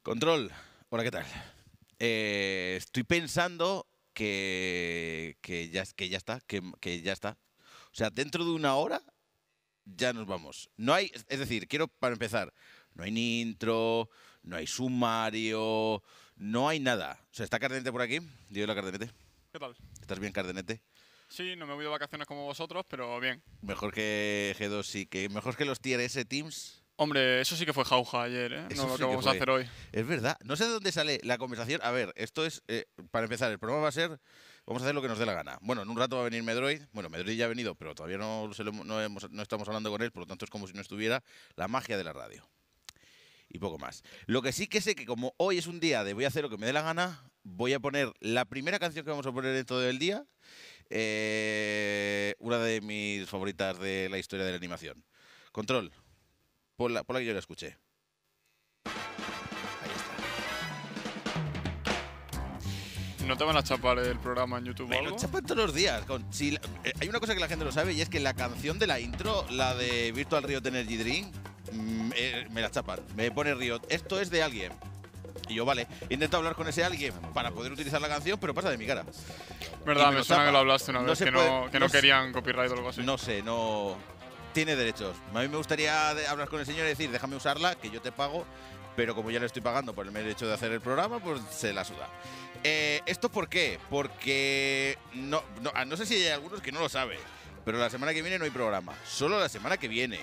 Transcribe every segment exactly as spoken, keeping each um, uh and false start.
Control, hola, ¿qué tal? Eh, estoy pensando que, que, ya, que ya está, que, que ya está. O sea, dentro de una hora ya nos vamos. No hay, es decir, quiero para empezar, no hay ni intro, no hay sumario, no hay nada. O sea, ¿está Cardenete por aquí? Digo la Cardenete. ¿Qué tal? ¿Estás bien, Cardenete? Sí, no me voy de vacaciones como vosotros, pero bien. Mejor que G dos, sí, que mejor que los Tier S Teams. Hombre, eso sí que fue jauja ayer, ¿eh? Eso No lo sí que que vamos fue. a hacer hoy. Es verdad. No sé de dónde sale la conversación. A ver, esto es, eh, para empezar, el programa va a ser, vamos a hacer lo que nos dé la gana. Bueno, en un rato va a venir Medroid. Bueno, Medroid ya ha venido, pero todavía no, se lo- no, hemos- no estamos hablando con él, por lo tanto es como si no estuviera. La magia de la radio. Y poco más. Lo que sí que sé que como hoy es un día de voy a hacer lo que me dé la gana, voy a poner la primera canción que vamos a poner en todo el día. eh, una de mis favoritas de la historia de la animación. Control. Ponla, ponla que yo la escuché. Ahí está. ¿No te van a chapar el programa en YouTube o Me algo? lo chapan todos los días. Con, si la- eh, hay una cosa que la gente no sabe y es que la canción de la intro, la de Virtual Riot Energy Drink, mm, eh, me la chapan. Me pone Riot, esto es de alguien. Y yo, vale, intento hablar con ese alguien para poder utilizar la canción, pero pasa de mi cara. Y Verdad, me me lo suena chapa. que lo hablaste una No vez, se que, puede- no, que no no se- querían copyright o algo así. No sé, no... Tiene derechos. A mí me gustaría de- hablar con el señor y decir, déjame usarla, que yo te pago, pero como ya le estoy pagando por el mero hecho de hacer el programa, pues se la suda. Eh, ¿Esto por qué? Porque no, no, ah, no sé si hay algunos que no lo saben, pero la semana que viene no hay programa. Solo la semana que viene.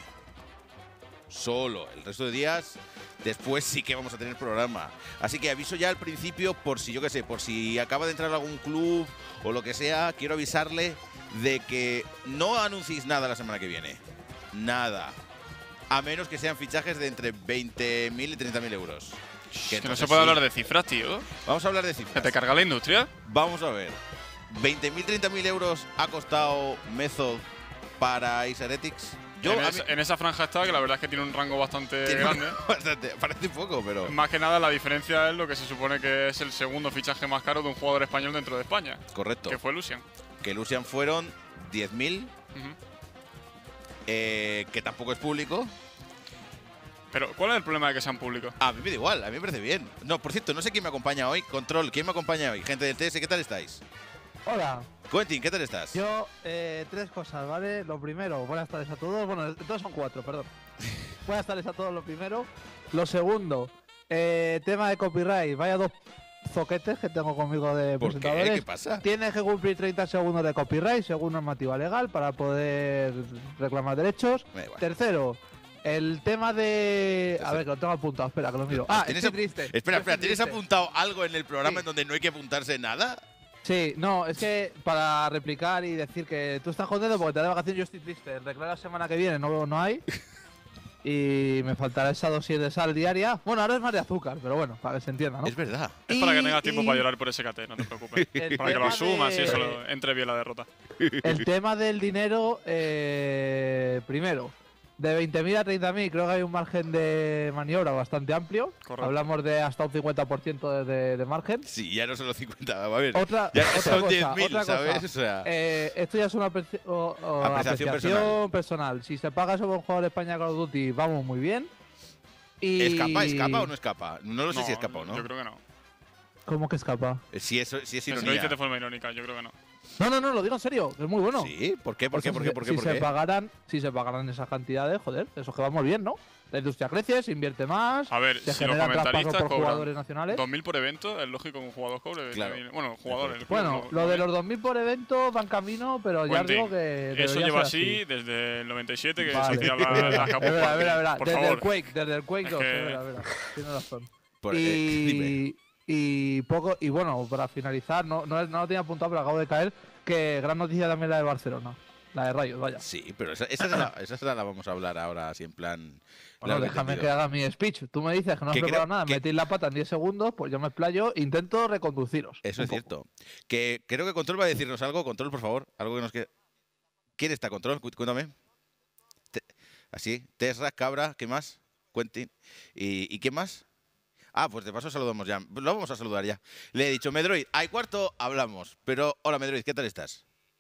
Solo. El resto de días, después sí que vamos a tener programa. Así que aviso ya al principio, por si yo qué sé, por si acaba de entrar a algún club o lo que sea, quiero avisarle de que no anunciéis nada la semana que viene. Nada. A menos que sean fichajes de entre veinte mil y treinta mil euros. Que no entonces se puede sí. hablar de cifras, tío. Vamos a hablar de ¿Que cifras. te carga la industria? Vamos a ver. veinte mil, treinta mil euros ha costado Method para Isaretics. Yo, en, a es- mí- en esa franja está, que la verdad es que tiene un rango bastante tiene grande. bastante, parece poco, pero... Más que nada, la diferencia es lo que se supone que es el segundo fichaje más caro de un jugador español dentro de España, Correcto. que fue Lucian. Que Lucian fueron diez mil, Ujú. eh, que tampoco es público. Pero, ¿cuál es el problema de que sean públicos? A mí me da igual, a mí me parece bien. No, por cierto, no sé quién me acompaña hoy. Control, ¿quién me acompaña hoy? Gente del T S, ¿qué tal estáis? Hola, Quentin, ¿qué tal estás? yo eh, tres cosas, ¿vale? Lo primero, buenas tardes a todos. Bueno, todos son cuatro, perdón. Buenas tardes a todos, lo primero. Lo segundo, eh, tema de copyright. Vaya dos zoquetes que tengo conmigo de ¿Por qué? presentadores. ¿Qué pasa? Tienes que cumplir treinta segundos de copyright según normativa legal para poder reclamar derechos. Me da igual. Tercero, el tema de... A Tercero. ver, que lo tengo apuntado, espera, que lo miro. Ah, ¿Tienes estoy ap- triste. Espera, estoy espera, ¿tienes triste. apuntado algo en el programa Sí. en donde no hay que apuntarse nada? Sí, no, es que para replicar y decir que tú estás contento porque te da vacaciones, yo estoy triste. El recreo la semana que viene no, no hay. Y me faltará esa dosis de sal diaria. Bueno, ahora es más de azúcar, pero bueno, para que se entienda, ¿no? Es verdad. Es para que Y- tengas tiempo y para llorar por ese K T, no te preocupes. el Para que lo tema asumas y de- eso lo- entre bien la derrota. El tema del dinero, eh, primero, de veinte mil a treinta mil creo que hay un margen de maniobra bastante amplio. Correcto. Hablamos de hasta un cincuenta por ciento de, de- de margen. Sí, ya no son los cincuenta, a ver. Otra, Ya otra son cosa, diez mil, otra ¿sabes? cosa. O sea, Eh, esto ya es una apreci- o- o Apreciación apreciación personal. Si se paga sobre un jugador de España Call of Duty, vamos muy bien. Y... ¿escapa, escapa o no escapa? No lo sé si escapa o no. Yo creo que no. Eh, ¿Cómo que escapa? Si es, si es Si lo ironía. dices de forma irónica, yo creo que no. No, no, no, lo digo en serio, que es muy bueno. Sí, ¿por qué? ¿Por O qué? sea, ¿Por si qué? ¿Por qué? se- ¿Por si qué? se pagaran, si se pagaran esas cantidades, joder, eso es que vamos bien, ¿no? La industria crece, se invierte más, A ver, se si los generan traspasos comentaristas por jugadores cobran nacionales. dos mil por evento, es lógico que un jugador cobre. Claro. Bueno, jugadores. el club Bueno, no- lo no de bien. los dos mil por evento van camino, pero ya os Quentin, digo que Eso debería lleva ser así desde el noventa y siete que Vale. se hacía la, la Es Capcom verdad, es verdad, es verdad. Por Desde favor. el Quake, desde el Quake Es dos, que- es verdad, es verdad. Tienes razón. Por- eh, dime. Y, y poco y bueno, para finalizar, no, no, no lo tenía apuntado, pero acabo de caer, que gran noticia también la de Barcelona. La de Rayos, vaya. Sí, pero esa, esa, es la, esa es la vamos a hablar ahora así en plan... Bueno, largo y déjame que tendido. haga mi speech. Tú me dices que no has Que creo preparado nada, que- metís la pata en diez segundos, pues yo me explayo, intento reconduciros. Eso un es poco. cierto. Que creo que Control va a decirnos algo. Control, por favor. Algo que nos quede. ¿Quién está, Control? Cu- Cuéntame. Te- Así. Tesra, Cabra, ¿qué más? Quentin. ¿Y, ¿Y qué más? Ah, pues de paso saludamos ya. Lo vamos a saludar ya. Le he dicho, Medroid, hay cuarto, hablamos. Pero, hola Medroid, ¿qué tal estás?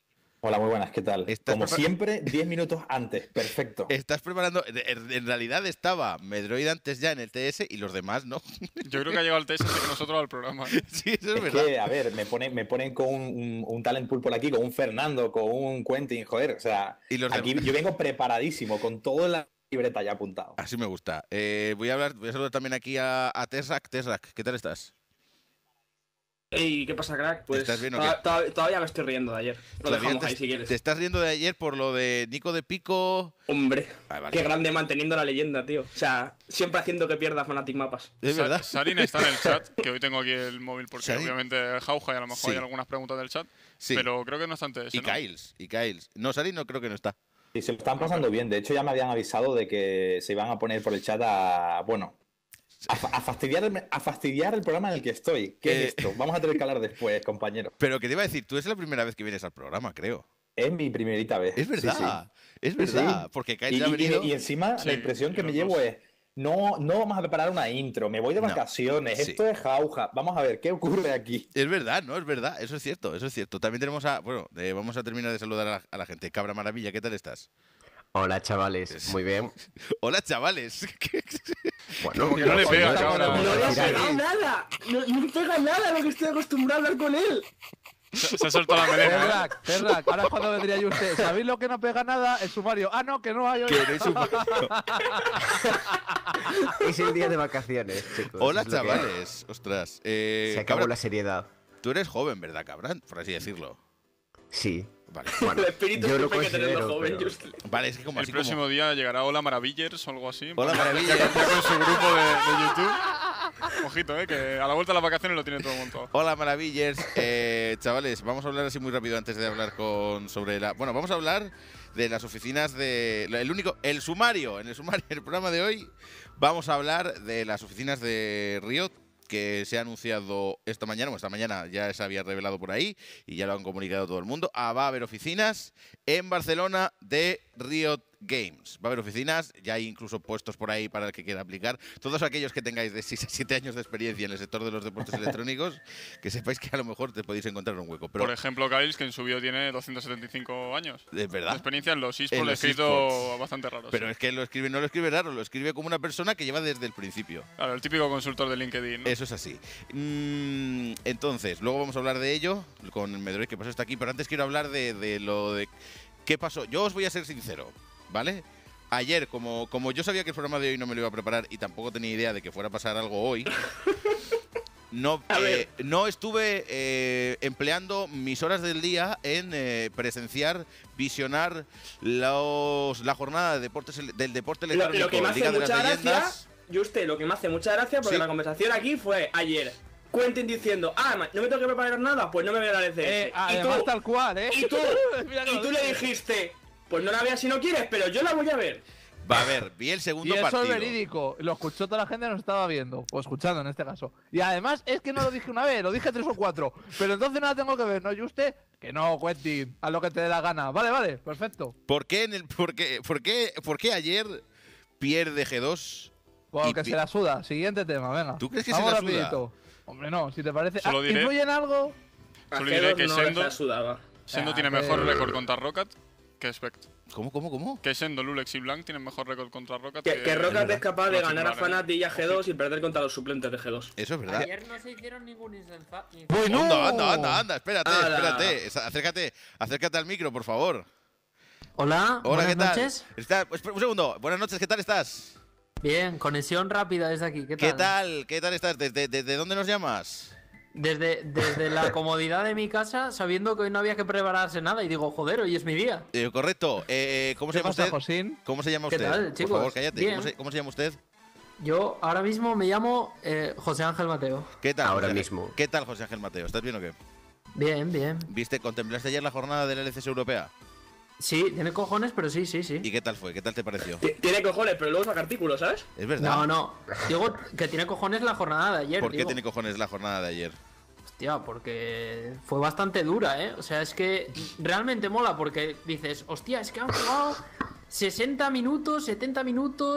Hola, muy buenas, ¿qué tal? Como prepar... siempre, diez minutos antes, perfecto. Estás preparando... En realidad estaba Medroid antes ya en el T S y los demás no. Yo creo que ha llegado el T S antes que nosotros al programa. Sí, eso es, es verdad. que, a ver, me ponen, me ponen con un, un, un talent pool por aquí, con un Fernando, con un Quentin, joder, o sea, ¿Y los aquí demás? Yo vengo preparadísimo, con toda la libreta ya apuntado. Así me gusta. Eh, voy a hablar, voy a saludar también aquí a, a Tesrak. Tesrak, ¿qué tal estás? Ey, ¿qué pasa, crack? Pues ¿Estás bien o to- qué? to- todavía me estoy riendo de ayer. Lo ¿Todavía dejamos te, ahí si quieres. te estás riendo de ayer por lo de Nico de Pico? Hombre, Ah, vale. qué grande manteniendo la leyenda, tío. O sea, siempre haciendo que pierda Fnatic Mapas. Es Sa- verdad. Sarin está en el chat, que hoy tengo aquí el móvil porque Sarin. obviamente jauja y a lo mejor Sí. hay algunas preguntas del chat. Sí. Pero creo que no está en T S, Y ¿no? Kyles, y Kyles. No, Sari no creo que no está. Y se lo están pasando bien, de hecho ya me habían avisado de que se iban a poner por el chat a, bueno, a, fa- a fastidiar, el, a fastidiar el programa en el que estoy. ¿Qué Eh. es esto? Vamos a tener que hablar después, compañero. Pero que te iba a decir, tú es la primera vez que vienes al programa, creo. Es mi primerita vez. Es Sí, sí. verdad, es Sí, verdad. sí. Porque Y, Kyles ha y- venido... y encima Sí, la impresión que y me los llevo dos. es, no, no vamos a preparar una intro, me voy de No. vacaciones, Sí. esto es jauja, vamos a ver, ¿qué ocurre aquí? Es verdad, ¿no? Es verdad, eso es cierto, eso es cierto. También tenemos a... Bueno, eh, vamos a terminar de saludar a la, a la gente. Cabra Maravilla, ¿qué tal estás? Hola chavales, muy bien. Hola, chavales. Bueno, Como que no le pega, Oye, cabrón. no ¡No le ha Mira, pegado nada! ¡No, no le pega nada lo que estoy acostumbrado a hablar con él! Se, se ha soltado la melena. ¿eh? Terrak, Terrak, ahora es cuando vendría yo usted. ¿Sabéis lo que no pega nada? El sumario. Ah, no, que no hay hoy. Que no es un- es el día de vacaciones, chicos. Hola, es lo que hay. chavales. Ostras. Eh, Se acabó Cabra, la seriedad. tú eres joven, ¿verdad, Cabra? Por así decirlo. Sí. Vale. Bueno, El espíritu yo lo siempre hay que tenerlo considero, joven, pero- Just. Vale, es que como El así próximo como... día llegará Hola Maravillers o algo así. Hola, Ya- Maravillers. Ya con su grupo de, de YouTube. Ojito, eh, que a la vuelta de las vacaciones lo tiene todo montado. Hola, Maravillers. Eh, chavales, vamos a hablar así muy rápido antes de hablar con sobre la... Bueno, vamos a hablar de las oficinas de... El único... El sumario. En el sumario, en el programa de hoy, vamos a hablar de las oficinas de Riot, que se ha anunciado esta mañana, bueno, esta mañana ya se había revelado por ahí y ya lo han comunicado todo el mundo. Ah, va a haber oficinas en Barcelona de Riot Games. Va a haber oficinas, ya hay incluso puestos por ahí para el que quiera aplicar. Todos aquellos que tengáis de seis a siete años de experiencia en el sector de los deportes electrónicos, que sepáis que a lo mejor te podéis encontrar un hueco. Pero Por ejemplo, Kyles, que en su bio tiene doscientos setenta y cinco años. es De verdad. experiencia en los En esports, los escrito esports. bastante raro. Pero sí. es que lo escribe, no lo escribe raro, lo escribe como una persona que lleva desde el principio. Claro, el típico consultor de LinkedIn, ¿no? Eso es así. Mm, entonces, luego vamos a hablar de ello con el Medroid que pasó está aquí, pero antes quiero hablar de, de lo de qué pasó. Yo os voy a ser sincero, ¿vale? Ayer, como, como yo sabía que el programa de hoy no me lo iba a preparar y tampoco tenía idea de que fuera a pasar algo hoy, no, A ver. eh, no estuve eh, empleando mis horas del día en eh, presenciar, visionar los, la jornada de deportes, ele- del deporte Lo, electrónico lo que me hace Liga de las mucha gracia, Leyendas. Juste, lo que me hace mucha gracia, porque Sí. la conversación aquí fue ayer. Quentin diciendo, ah, ma- no me tengo que preparar nada, pues no me veo la L C S. Eh, y además, tú, tal cual, ¿eh? y tú, Mira que y lo tú le dices. dijiste, pues no la veas si no quieres, pero yo la voy a ver. Va a ver, vi el Y segundo eso partido. es verídico. Lo escuchó toda la gente que nos estaba viendo. O escuchando en este caso. Y además es que no lo dije una vez, lo dije tres o cuatro. Pero entonces no la tengo que ver, ¿no, Juste? Que no, Quentin. Haz lo que te dé la gana. Vale, vale, perfecto. ¿Por qué, en el, por qué, por qué, por qué ayer pierde G dos? Porque pi- se la suda. Siguiente tema, venga. ¿Tú crees que se Vamos la suda? rapidito. Hombre, no, si te parece. Solo Ah, diré- ¿influye en algo? A Solo G diré dos que no Sendo- la sudaba. Sendo Ah, tiene pero- mejor récord contra Rocket que Spect. ¿Cómo, cómo, cómo? Que Sendo, Lulex y Blanc tienen mejor récord contra Rocket Que, que Rocket es capaz de los ganar a titulares. Fnatic y a G dos y perder contra los suplentes de G dos. Eso es verdad. Ayer no se hicieron ningún incensa. Bueno. Anda, anda, anda, anda, espérate, Ala. espérate. Esa- Acércate, acércate al micro, por favor. Hola, Hola, buenas ¿qué tal? noches. Está, pues, un segundo. Buenas noches, ¿qué tal estás? Bien, conexión rápida desde aquí. ¿Qué tal? ¿Qué tal? ¿Qué tal estás? ¿Desde, desde dónde nos llamas? Desde, desde la comodidad de mi casa, sabiendo que hoy no había que prepararse nada, y digo, joder, hoy es mi día. Eh, correcto. Eh, ¿Cómo se ¿Qué llama pasa, usted? Josín? ¿Cómo se llama ¿Qué usted? tal, Por chicos? favor, cállate. Bien. ¿Cómo se, cómo se llama usted? Yo ahora mismo me llamo eh, José Ángel Mateo. ¿Qué tal? Ahora José Ángel? mismo. ¿Qué tal, José Ángel Mateo? ¿Estás bien o qué? Bien, bien. ¿Viste, contemplaste ayer la jornada de la L C S europea? Sí, tiene cojones, pero sí, sí, sí. ¿Y qué tal fue? ¿Qué tal te pareció? T- Tiene cojones, pero luego saca artículos, ¿sabes? Es verdad. No, no. Digo que tiene cojones la jornada de ayer. ¿Por qué digo. tiene cojones la jornada de ayer? Hostia, porque fue bastante dura, ¿eh? O sea, es que realmente mola porque dices, hostia, es que han jugado sesenta minutos, setenta minutos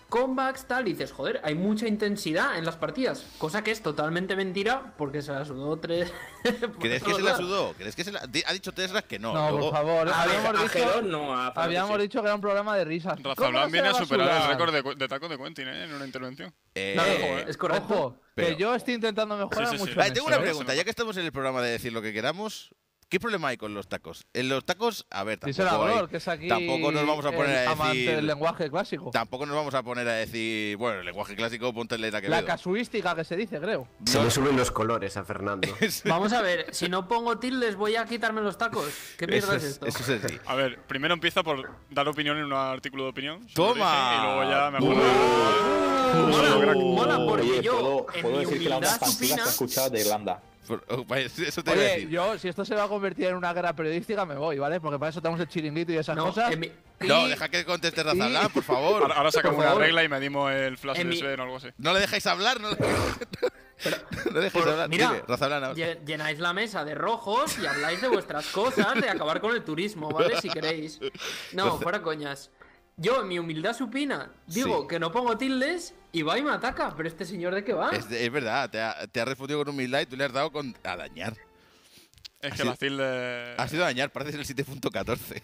comebacks, tal, y dices, joder, hay mucha intensidad en las partidas, cosa que es totalmente mentira porque se la sudó tres. ¿Crees que se la sudó? ¿Crees que se la... Ha dicho Tesla que no. No, Luego- por favor. A, habíamos a dicho, G dos no, a Fernando habíamos sí. dicho que era un programa de risas. Raza ¿Cómo no Blanc se viene a va superar el sudar? récord de, de taco de Quentin, ¿eh? En una intervención. Eh, No, eh, es correcto. Ojo, Pero- que yo estoy intentando mejorar Sí, sí, sí. mucho. Vale, en tengo eso, una ¿eh? pregunta, ya que estamos en el programa de decir lo que queramos, ¿qué problema hay con los tacos? En los tacos, a ver, Díselo a tampoco, hay- Glor, que es aquí tampoco nos vamos a poner el a amante decir... del lenguaje clásico. Tampoco nos vamos a poner a decir, bueno, el lenguaje clásico, ponte el letra que La casuística que se dice, creo. Se le suben los colores a Fernando. Vamos a ver, si no pongo tildes voy a quitarme los tacos. ¿Qué mierda es esto? Eso es así. A ver, primero empieza por dar opinión en un artículo de opinión. sobre ¡Toma! origen, Y luego ya mejor. Mola, Uh, mola porque Oye, yo, puedo, en puedo mi decir que la humildad más ofensiva supina, que he escuchado de Irlanda. Por- oh, vaya, Eso te iba a Oye, decir. yo, si esto se va a convertir en una guerra periodística, me voy, ¿vale? Porque para eso tenemos el chiringuito y esas no, cosas. en mi- No, y- deja que conteste Razalán, por favor. Ahora, ahora sacamos Por una favor. regla y medimos el flash En de mi- Sven o algo así. No le dejáis hablar, no le, no le dejáis por- hablar. mira, Dime, Razalán, ahora. lle- llenáis la mesa de rojos y habláis de vuestras cosas, de acabar con el turismo, ¿vale? Si queréis. No, fuera coñas. Yo, en mi humildad supina, digo Sí. que no pongo tildes y va y me ataca. Pero este señor, ¿de qué va? Es, es verdad, te ha, te ha respondido con humildad y tú le has dado con, a dañar. Es Ha que sido- la tilde. Ha sido a dañar, pareces el siete punto catorce.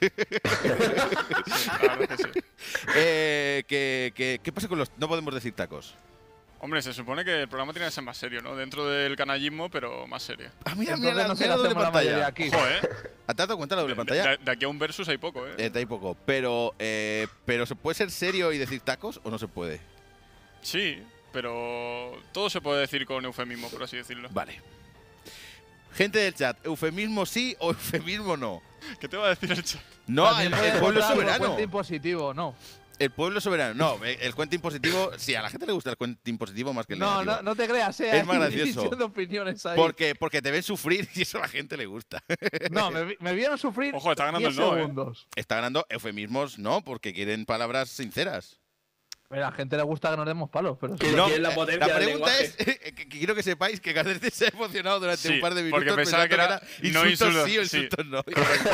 La verdad es que sí. eh, que, que- ¿Qué pasa con los...? No podemos decir tacos. Hombre, se supone que el programa tiene que ser más serio, ¿no? Dentro del canallismo, pero más serio. Ah, mira, Entonces mira, la, no se mira lo la doble hacemos la mayoría pantalla. aquí. Ojo, ¿eh? ¿Te has dado cuenta la doble De, pantalla? de- de aquí a un versus hay poco, ¿eh? Eh, hay poco. Pero, eh, pero ¿se puede ser serio y decir tacos o no se puede? Sí, pero todo se puede decir con eufemismo, por así decirlo. Vale. Gente del chat, ¿eufemismo sí o eufemismo no? ¿Qué te va a decir el chat? No, el, También el puedes pueblo votar por soberano. cuenta impositivo, no. El pueblo soberano. No, eh, el cuento impositivo. Sí, a la gente le gusta el cuento impositivo más que el No, negativo. no, no te creas, eh. Es más hay gracioso. división de opiniones ahí. Porque, porque te ven sufrir y eso a la gente le gusta. No, me, vi- me vieron sufrir Ojo, está ganando diez el no, eh. segundos. Está ganando eufemismos, no, porque quieren palabras sinceras. A la gente le gusta que nos demos palos, pero Que sí. no No, quieren la eh, potencia del pregunta lenguaje. es que, que quiero que sepáis que Cadete se ha emocionado durante Sí, un par de minutos porque pensaba que era no insultos insultos, sí o sí. insultos no.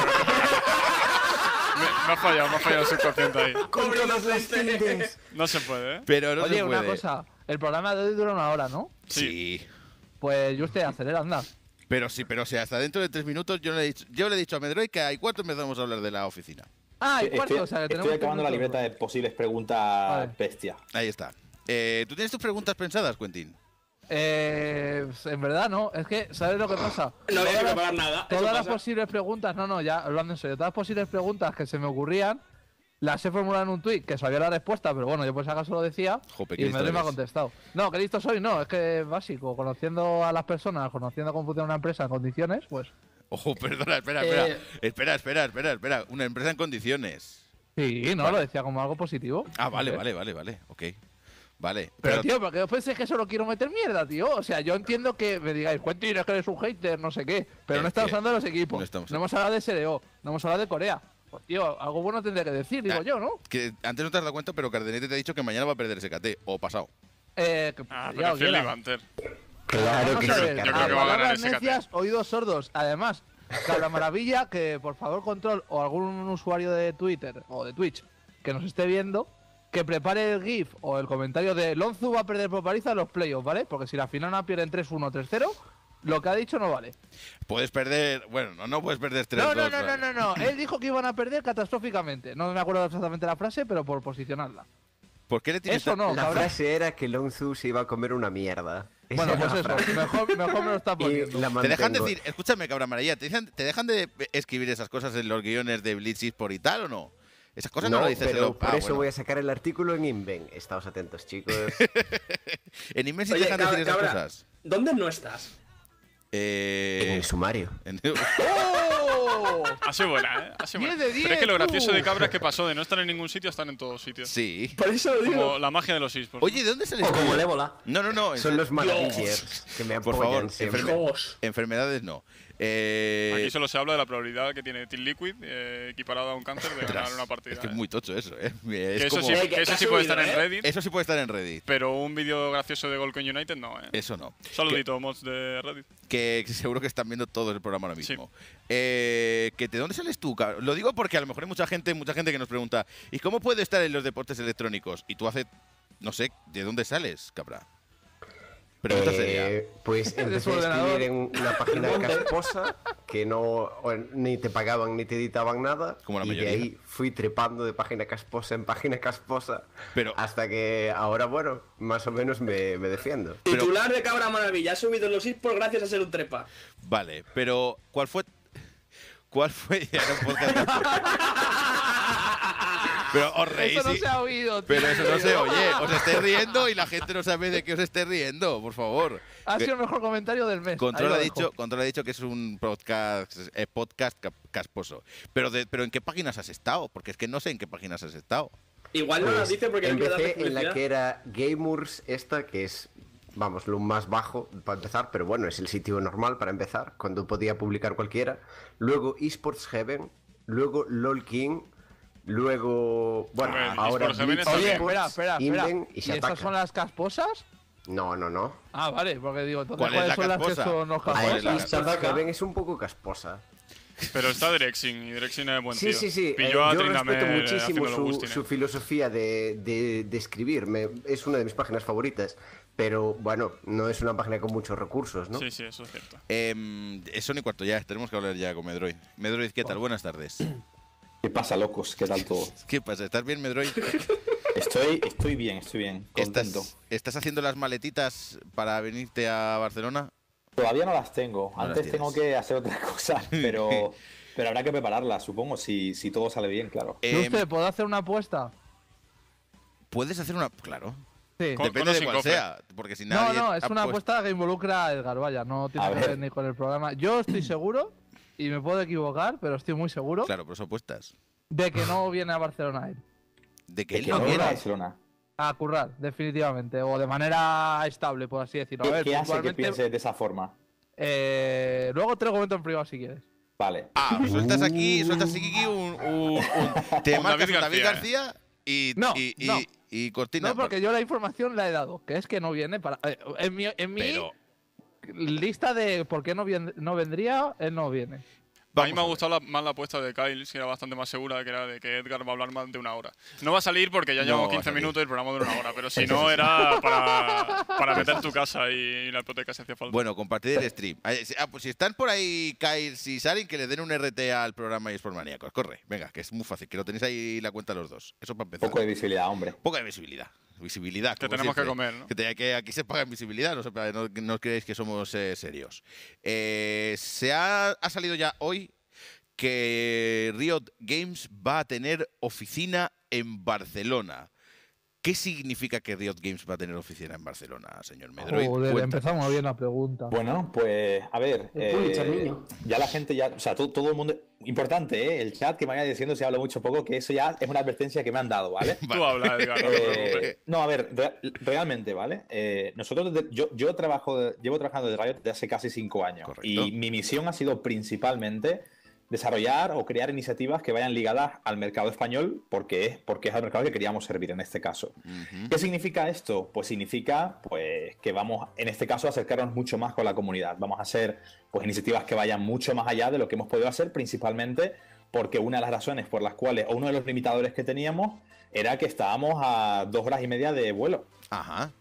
Me, me ha fallado, me ha fallado el subconsciente ahí. Con todas las tildes. No se puede, ¿eh? Pero no Oye, se puede. una cosa. El programa de hoy dura una hora, ¿no? Sí. Pues yo usted acelera, anda. Pero sí, pero o sea, hasta dentro de tres minutos yo le he dicho, yo le he dicho a Medroid que hay cuatro empezamos a hablar de la oficina. Ah, y Estoy, cuarto, o sea, que tenemos estoy acabando la tres libreta minutos. de posibles preguntas Vale. bestia. Ahí está. Eh, ¿Tú tienes tus preguntas pensadas, Quentin? Eh, en verdad no, es que, ¿sabes lo que pasa? No había que Todas las- preparar nada. eso Todas las pasa. posibles preguntas, no, no, ya hablando en serio, todas las posibles preguntas que se me ocurrían, las he formulado en un tweet que sabía la respuesta, pero bueno, yo por si acaso lo decía Jope, qué y listo me me ha eres. contestado. No, que listo soy, no, es que es básico, conociendo a las personas, conociendo cómo funciona una empresa en condiciones, pues Ojo, perdona, espera, espera. Eh. Espera, espera, espera, espera. Una empresa en condiciones. sí, no, Vale. lo decía como algo positivo. Ah, vale, No sé. vale, vale, vale. Ok. Vale. Pero, tío, porque después es que solo quiero meter mierda, tío. O sea, yo entiendo que me digáis, Quentin, es que eres un hater, no sé qué. Pero Es no estamos que hablando de los equipos. no No, estamos- hemos hablado de S D O, no hemos hablado de Corea. Pues, tío, algo bueno tendré que decir, digo Ah. yo, ¿no? Que antes no te has dado cuenta, pero Cardenete te ha dicho que mañana va a perder ese K T. O pasado. Eh, que, Ah, ya pero lo Phil quiera. Levanter. Claro Vamos que a sí, ver, yo Carlos. creo que va a ganar palabras ese necias, oídos sordos. Además, Cabra Maravilla, que por favor control o algún usuario de Twitter o de Twitch que nos esté viendo, que prepare el GIF o el comentario de Lonzu va a perder por paliza en los playoffs, ¿vale? Porque si la final no pierden tres uno tres cero, lo que ha dicho no vale. Puedes perder. Bueno, no, no puedes perder tres No, dos. no, no, no, no, no. Él dijo que iban a perder catastróficamente. No me acuerdo exactamente la frase, pero por posicionarla. ¿Por qué le tienes Eso tan- no, La cabrón. frase era que Lonzu se iba a comer una mierda. Esa Bueno, era pues la eso. frase. Mejor, mejor me lo está Y poniendo. la Te dejan mantengo. decir, escúchame, cabra amarilla, ¿te dejan, ¿te dejan de escribir esas cosas en los guiones de Blitz por y tal o no? Esas cosas no, No, lo dices en pero lo- por ah, eso bueno. voy a sacar el artículo en Inven. Estaos atentos, chicos. En Inmensi Oye, dejan de cabra, decir esas cabra, cosas. ¿dónde no estás? Eh, En el sumario. en- ¡Oh! Así buena, ¿eh? Así buena. diez de Pero es que lo diez, gracioso tú. de Cabra es que pasó de no estar en ningún sitio a estar en todos sitios. sí. Por eso lo digo. Como la magia de los esports. Oye, ¿de dónde sales O tú? como el ébola. No, no, no. Son en- los managers que me Por apoyan favor, siempre. enferme- Dios. enfermedades no. Eh, Aquí solo se habla de la probabilidad que tiene Team Liquid eh, equiparada a un cáncer de ostras, ganar una partida. es que es ¿eh? muy tocho eso, ¿eh? Es Que eso como- sí, Eh, que que eso ha sí puede subido, estar en ¿eh? Reddit, Eso sí puede estar en Reddit. pero un vídeo gracioso de Golcon United no, ¿eh? Eso no. Saludito, mods de Reddit. Que, que seguro que están viendo todo el programa ahora Sí. mismo. Eh, que ¿de dónde sales tú? cabrón? Lo digo porque a lo mejor hay mucha gente, mucha gente que nos pregunta ¿y cómo puede estar en los deportes electrónicos? Y tú hace no sé, ¿de dónde sales, cabra? Pregunta seria. Eh, pues empecé a escribir en una página casposa que no o, ni te pagaban ni te editaban nada. Como la y mayoría. de ahí fui trepando de página casposa en página casposa. Pero- hasta que ahora, bueno, más o menos me, me defiendo. Pero- Titular de Cabra Maravilla, ha subido los eSports gracias a ser un trepa. Vale, pero ¿cuál fue? ¿Cuál fue? Ya era un podcast. Pero os reís. Eso no y- se ha oído, tío. Pero eso no se oye. Os estáis riendo y la gente no sabe de qué os estáis riendo, por favor. Ha Que- sido el mejor comentario del mes. Control Ahí ha, lo dicho, dejo. Control ha dicho que es un podcast, eh, podcast cap- casposo. Pero, de- pero ¿en qué páginas has estado? Porque es que no sé en qué páginas has estado. Igual no las Pues, dice porque no quiere darle empecé en la publicidad. que era Gamers esta, que es, vamos, lo más bajo para empezar, pero bueno, es el sitio normal para empezar, cuando podía publicar cualquiera. Luego Esports Heaven, luego LOL King, luego, bueno, Hombre, ahora Esports Heaven Blitz está Oye, bien. Esports, espera, espera, espera. Inven y ¿Y se estas ataca. son las casposas? No, no, no. Ah, vale, porque digo, entonces ¿Cuál es ¿cuáles la son las que casposa? son los ¿Cuál es casposas? la Esports casposa? Heaven es un poco casposa. Pero está Drexing, y Drexing es buen Sí, tío. sí, sí. eh, Pilló a yo Tryndamere respeto muchísimo haciéndolo su, Gustin, su eh. filosofía de, de, de escribir. Me- es una de mis páginas favoritas. Pero bueno, no es una página con muchos recursos, ¿no? Sí, sí, eso es cierto. Eh, son y cuarto ya, tenemos que hablar ya con Medroid. Medroid, ¿qué tal? Buenas tardes. ¿Qué pasa, locos? ¿Qué tal todo? ¿Qué pasa? ¿Estás bien, Medroid? Estoy, estoy bien, estoy bien. Contento. ¿Estás, ¿Estás haciendo las maletitas para venirte a Barcelona? Todavía no las tengo. No las Antes tienes. tengo que hacer otra cosa, pero, pero habrá que prepararlas, supongo, si, si todo sale bien, claro. ¿No Eh, usted puedo hacer una apuesta? ¿Puedes hacer una...? Claro. Sí. Con- Depende o de sin cuál cofre. sea. Porque si No, nadie no, es ha una puesto- apuesta que involucra a Edgar, vaya, no tiene A que ver. ver ni con el programa. Yo estoy seguro, y me puedo equivocar, pero estoy muy seguro, Claro, pero son apuestas. de que no viene a Barcelona él. De que De él que no no viene. viene a Barcelona. A currar, definitivamente, o de manera estable, por así decirlo. A ¿Qué, ver, qué hace que puntualmente, piense de esa forma? eh, luego te lo comento en privado si quieres. Vale. Ah, sueltas aquí, sueltas aquí un... un- un- te Un marcas David un David García, García y, No, y, y, no. y cortina. No, porque yo la información la he dado, que es que no viene para... eh, en mi, en mi Pero... lista de por qué no, vien- no vendría, él no viene. A mí Vamos me ha a ver. gustado la- más la apuesta de Kyle, que era bastante más segura, que era de que Edgar va a hablar más de una hora. No va a salir porque ya No llevamos va a quince salir. minutos y el programa dura una hora, pero si no era para, para meter tu casa y la hipoteca si hacía falta. Bueno, compartir el stream. Ah, si- ah, pues si están por ahí, Kyle, si salen, que le den un R T al programa eSports Maníacos. Corre, venga, que es muy fácil, que lo tenéis ahí la cuenta los dos. Eso para empezar. Poco de visibilidad, hombre. Poca de visibilidad. Visibilidad. Que como tenemos que siempre. comer, ¿no? Que, te- que aquí se paga en visibilidad, no, se paga- no, no creéis que somos eh, serios. Eh, se ha, ha salido ya hoy que Riot Games va a tener oficina en Barcelona. ¿Qué significa que Riot Games va a tener oficina en Barcelona, señor Medroid? Joder, Cuéntanos. empezamos bien la pregunta. Bueno, pues a ver. El Pulitzer, eh, niño. ya la gente ya. O sea, todo, todo el mundo. Importante, ¿eh? El chat que me vaya diciendo si hablo mucho o poco, que eso ya es una advertencia que me han dado, ¿vale? Tú hablas, Edgar, no te preocupes. Eh, no, a ver, re- realmente, ¿vale? Eh, nosotros, desde- yo, yo trabajo, llevo trabajando de Riot desde hace casi cinco años. Correcto. Y mi misión ha sido principalmente desarrollar o crear iniciativas que vayan ligadas al mercado español, porque es, porque es el mercado que queríamos servir en este caso. Ujú. ¿Qué significa esto? Pues significa pues, que vamos, en este caso, a acercarnos mucho más con la comunidad. Vamos a hacer pues, iniciativas que vayan mucho más allá de lo que hemos podido hacer, principalmente porque una de las razones por las cuales, o uno de los limitadores que teníamos, era que estábamos a dos horas y media de vuelo. Ajá.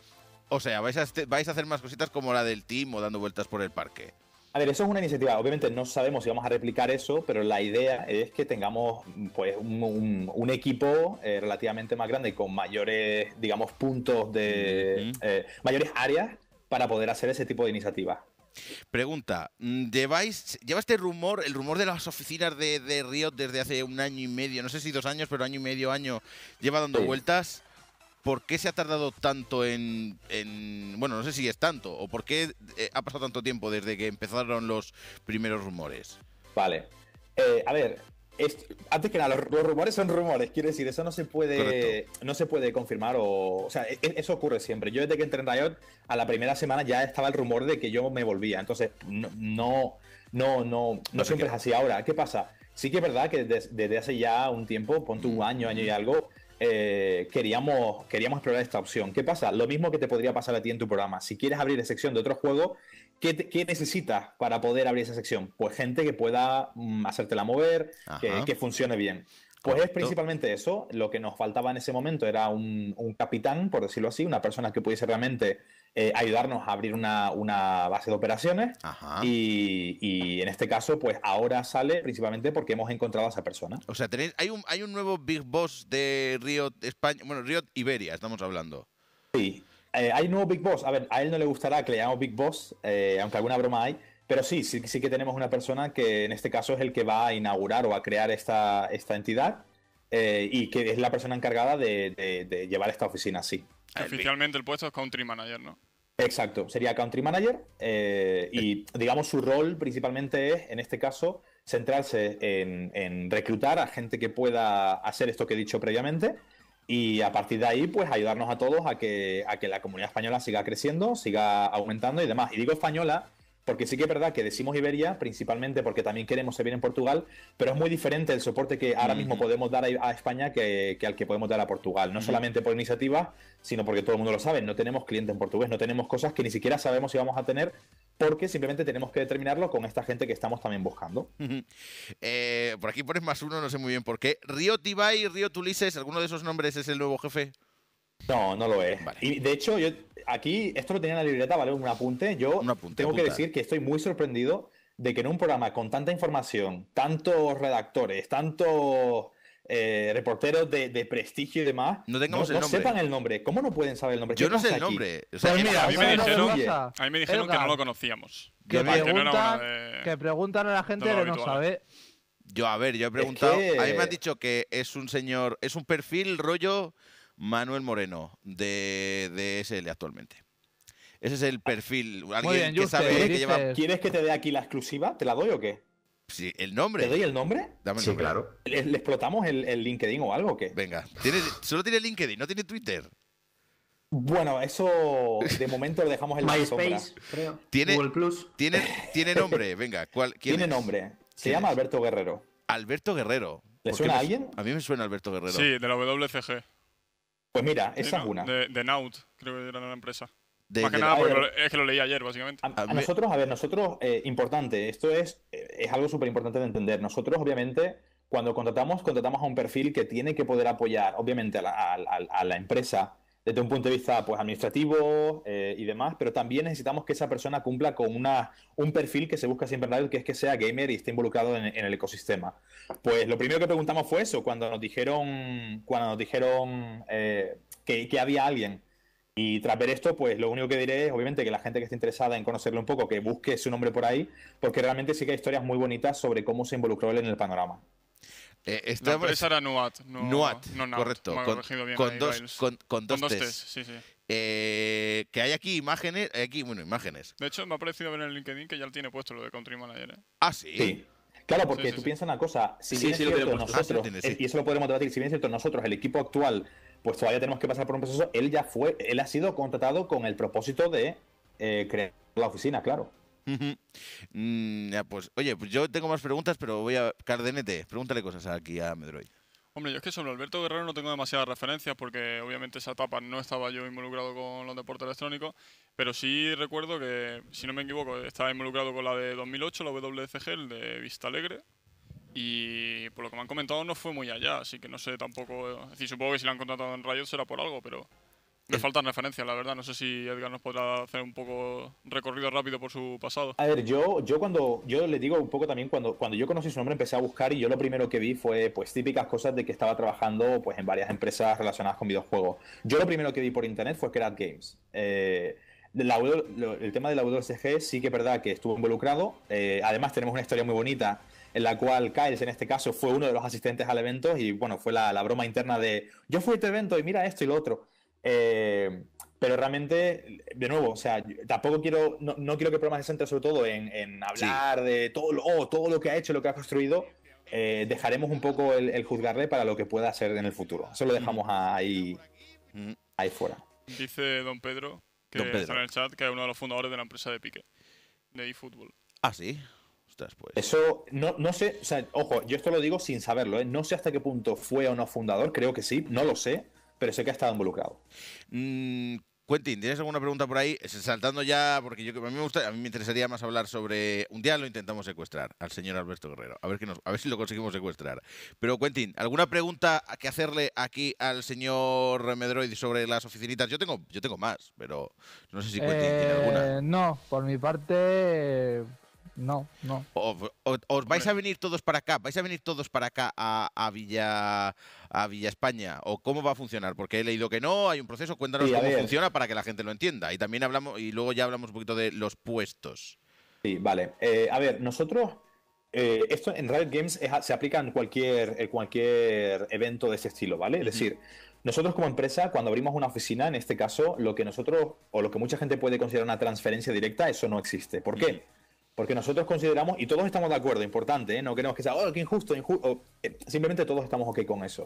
O sea, vais a, este- vais a hacer más cositas como la del team o dando vueltas por el parque. A ver, eso es una iniciativa. Obviamente no sabemos si vamos a replicar eso, pero la idea es que tengamos pues un, un- un equipo eh, relativamente más grande con mayores, digamos, puntos de... Ujú. eh, mayores áreas para poder hacer ese tipo de iniciativas. Pregunta, mm, ¿lleváis, lleva este rumor, el rumor de las oficinas de, de Riot desde hace un año y medio, no sé si dos años, pero año y medio, año, lleva dando Sí. vueltas? ¿Por qué se ha tardado tanto en, en- bueno, no sé si es tanto, o por qué eh, ha pasado tanto tiempo desde que empezaron los primeros rumores? Vale. Eh, a ver, es- antes que nada, los, los rumores son rumores, quiero decir, eso no se puede, Correcto. no se puede confirmar o, o sea, e- e- eso ocurre siempre. Yo desde que entré en Riot, a la primera semana ya estaba el rumor de que yo me volvía, entonces no, no, no, no, no No te siempre es queda. así. Ahora, ¿qué pasa? Sí que es verdad que des- desde hace ya un tiempo, ponte un año, año y algo, eh, queríamos, queríamos explorar esta opción. ¿Qué pasa? Lo mismo que te podría pasar a ti en tu programa. Si quieres abrir sección de otro juego, ¿qué, te- qué necesitas para poder abrir esa sección? Pues gente que pueda mm, hacértela mover, que, Ajá. que funcione bien. Pues Correcto. es principalmente eso. Lo que nos faltaba en ese momento era un, un capitán, por decirlo así, una persona que pudiese realmente eh, ayudarnos a abrir una, una base de operaciones. Ajá. Y, y en este caso, pues ahora sale principalmente porque hemos encontrado a esa persona. O sea, tenéis, hay, un, hay un nuevo Big Boss de Riot España. Bueno, Riot Iberia, estamos hablando. Sí. Eh, hay un nuevo Big Boss. A ver, a él no le gustará que le llamemos Big Boss, eh, aunque alguna broma hay. Pero sí, sí, sí que tenemos una persona que en este caso es el que va a inaugurar o a crear esta, esta entidad eh, y que es la persona encargada de, de, de llevar esta oficina, sí. Que oficialmente el puesto es Country Manager, ¿no? Exacto, sería Country Manager eh, y digamos su rol principalmente es, en este caso, centrarse en, en reclutar a gente que pueda hacer esto que he dicho previamente y a partir de ahí, pues ayudarnos a todos a que, a que la comunidad española siga creciendo, siga aumentando y demás. Y digo española porque sí que es verdad que decimos Iberia, principalmente porque también queremos servir en Portugal, pero es muy diferente el soporte que ahora mismo podemos dar a, a España que, que al que podemos dar a Portugal. No solamente por iniciativa, sino porque todo el mundo lo sabe. No tenemos clientes en portugués, no tenemos cosas que ni siquiera sabemos si vamos a tener, porque simplemente tenemos que determinarlo con esta gente que estamos también buscando. eh, por aquí pones más uno, no sé muy bien por qué. Riot Ibai, Riot Ulises, ¿alguno de esos nombres es el nuevo jefe? No, no lo es. Vale. Y de hecho, yo aquí, esto lo tenía en la libreta, ¿vale? Un apunte. Yo Un apunte, tengo apunta. que decir que estoy muy sorprendido de que en un programa con tanta información, tantos redactores, tantos eh, reporteros de, de prestigio y demás, No tengamos el no nombre. sepan el nombre. ¿Cómo no pueden saber el nombre? Yo ¿Qué no sé pasa el aquí? nombre. O sea, Pues que- mira, a mí me ¿sabes lo que dijeron- pasa? A mí me dijeron que Edgar, no lo conocíamos. Que Yo Que no era preguntan, una de- que preguntan a la gente de lo que no habitual. sabe. yo, a ver, yo he preguntado. que- A mí me han dicho que es un señor, es un perfil rollo Manuel Moreno de, de S L actualmente. Ese es el perfil. Alguien bien, que Juste, sabe que dices- lleva. ¿Quieres que te dé aquí la exclusiva? ¿Te la doy o qué? Sí, el ¿Te nombre. doy el nombre? Dame el Sí, nombre. claro. ¿Le, le explotamos el, el LinkedIn o algo o qué? Venga. ¿Tiene, solo tiene LinkedIn, no tiene Twitter. Bueno, eso de momento lo dejamos en la sombra. MySpace, creo. Tiene- Google Plus. Tiene, tiene nombre. Venga, ¿cuál? ¿Quién Tiene es? nombre. Se ¿Quién llama es? Alberto Guerrero. Alberto Guerrero. ¿Le ¿Por qué suena me a su- alguien? A mí me suena Alberto Guerrero. Sí, de la W C G. Pues mira, Sí, esa ¿no? es una. De, de Naut, creo que era la empresa. De- Más que de- nada a porque ver. lo- es que lo leí ayer, básicamente. A, A a mí- nosotros, a ver, nosotros, eh, importante, esto es, eh, es algo súper importante de entender. Nosotros, obviamente, cuando contratamos, contratamos a un perfil que tiene que poder apoyar, obviamente, a la, a- a- a la empresa desde un punto de vista pues, administrativo eh, y demás, pero también necesitamos que esa persona cumpla con una, un perfil que se busca siempre en radio, que es que sea gamer y esté involucrado en, en el ecosistema. Pues lo primero que preguntamos fue eso, cuando nos dijeron, cuando nos dijeron eh, que, que había alguien. Y tras ver esto, pues lo único que diré es, obviamente, que la gente que esté interesada en conocerlo un poco, que busque su nombre por ahí, porque realmente sí que hay historias muy bonitas sobre cómo se involucró él en el panorama. Eh, La estamos- empresa era Nuat. No, Nuat, no Naut. correcto. Me ha Con, corregido bien con ahí, dos, Riles. con, con dos Con dos Ts. Ts, sí, sí. Eh, que hay aquí imágenes. Hay aquí, bueno, imágenes. De hecho, me ha parecido ver en el LinkedIn que ya lo tiene puesto lo de Country Manager. ¿eh? Ah, sí. Sí. Claro, porque Sí, sí, tú sí. piensas una cosa, si Sí, bien sí, es lo cierto, tenemos. nosotros, Ah, sí lo tiene, sí. y eso lo podremos debatir, si bien es cierto, nosotros, el equipo actual, pues todavía tenemos que pasar por un proceso, él ya fue, él ha sido contratado con el propósito de eh, crear la oficina, claro. Ujú. Mm, ya, pues, oye, pues yo tengo más preguntas, pero voy a. Cardenete, pregúntale cosas aquí a Medroid. Hombre, yo es que sobre Alberto Guerrero no tengo demasiadas referencias porque obviamente esa etapa no estaba yo involucrado con los deportes electrónicos, pero sí recuerdo que, si no me equivoco, estaba involucrado con la de dos mil ocho, la W C G, el de Vista Alegre, y por lo que me han comentado no fue muy allá, así que no sé tampoco, es decir, supongo que si la han contratado en Riot será por algo, pero me faltan referencias, la verdad, no sé si Edgar nos podrá hacer un poco recorrido rápido por su pasado. A ver, yo, yo cuando, yo le digo un poco también, cuando, cuando yo conocí su nombre empecé a buscar y yo lo primero que vi fue pues típicas cosas de que estaba trabajando pues en varias empresas relacionadas con videojuegos. Yo lo primero que vi por internet fue Create Games. Eh, de la W- lo- el tema de la W C G sí que es verdad que estuvo involucrado. Eh, además tenemos una historia muy bonita en la cual Kyles en este caso fue uno de los asistentes al evento y bueno, fue la, la broma interna de yo fui a este evento y mira esto y lo otro. Eh, pero realmente, de nuevo, o sea, yo tampoco quiero, no, no quiero que el programa se centre sobre todo en, en hablar de todo lo, oh, todo lo que ha hecho, lo que ha construido. Eh, dejaremos un poco el, el juzgarle para lo que pueda hacer en el futuro. Eso lo dejamos ahí, Mm. ahí fuera. Dice Don Pedro, que Don Pedro. está en el chat, que es uno de los fundadores de la empresa de Pique, de eFootball. Ah, sí. Ostras, pues. Eso, no, no sé, o sea, ojo, yo esto lo digo sin saberlo, ¿eh? No sé hasta qué punto fue o no fundador, creo que sí, no lo sé, pero sé que ha estado involucrado. Mm, Quentin, ¿tienes alguna pregunta por ahí? Saltando ya, porque yo, a, mí me gusta, a mí me interesaría más hablar sobre... Un día lo intentamos secuestrar al señor Alberto Guerrero, a ver, que nos, a ver si lo conseguimos secuestrar. Pero Quentin, ¿alguna pregunta que hacerle aquí al señor Medroid sobre las oficinitas? Yo tengo, yo tengo más, pero no sé si Quentin Eh, tiene alguna. No, por mi parte, no, no. O, o- ¿Os vais a venir todos para acá? ¿Vais a venir todos para acá a, a Villa a Villa España? ¿O cómo va a funcionar? Porque he leído que no, hay un proceso. Cuéntanos Sí, a cómo ver. funciona para que la gente lo entienda. Y también hablamos, y luego ya hablamos un poquito de los puestos. Sí, vale. Eh, a ver, nosotros, eh, esto en Riot Games es a- se aplica en cualquier, en cualquier evento de ese estilo, ¿vale? Es decir, nosotros como empresa, cuando abrimos una oficina, en este caso, lo que nosotros, o lo que mucha gente puede considerar una transferencia directa, eso no existe. ¿Por qué? Porque nosotros consideramos, y todos estamos de acuerdo, importante, ¿eh? No queremos que sea, oh, qué injusto, injusto. Simplemente todos estamos ok con eso.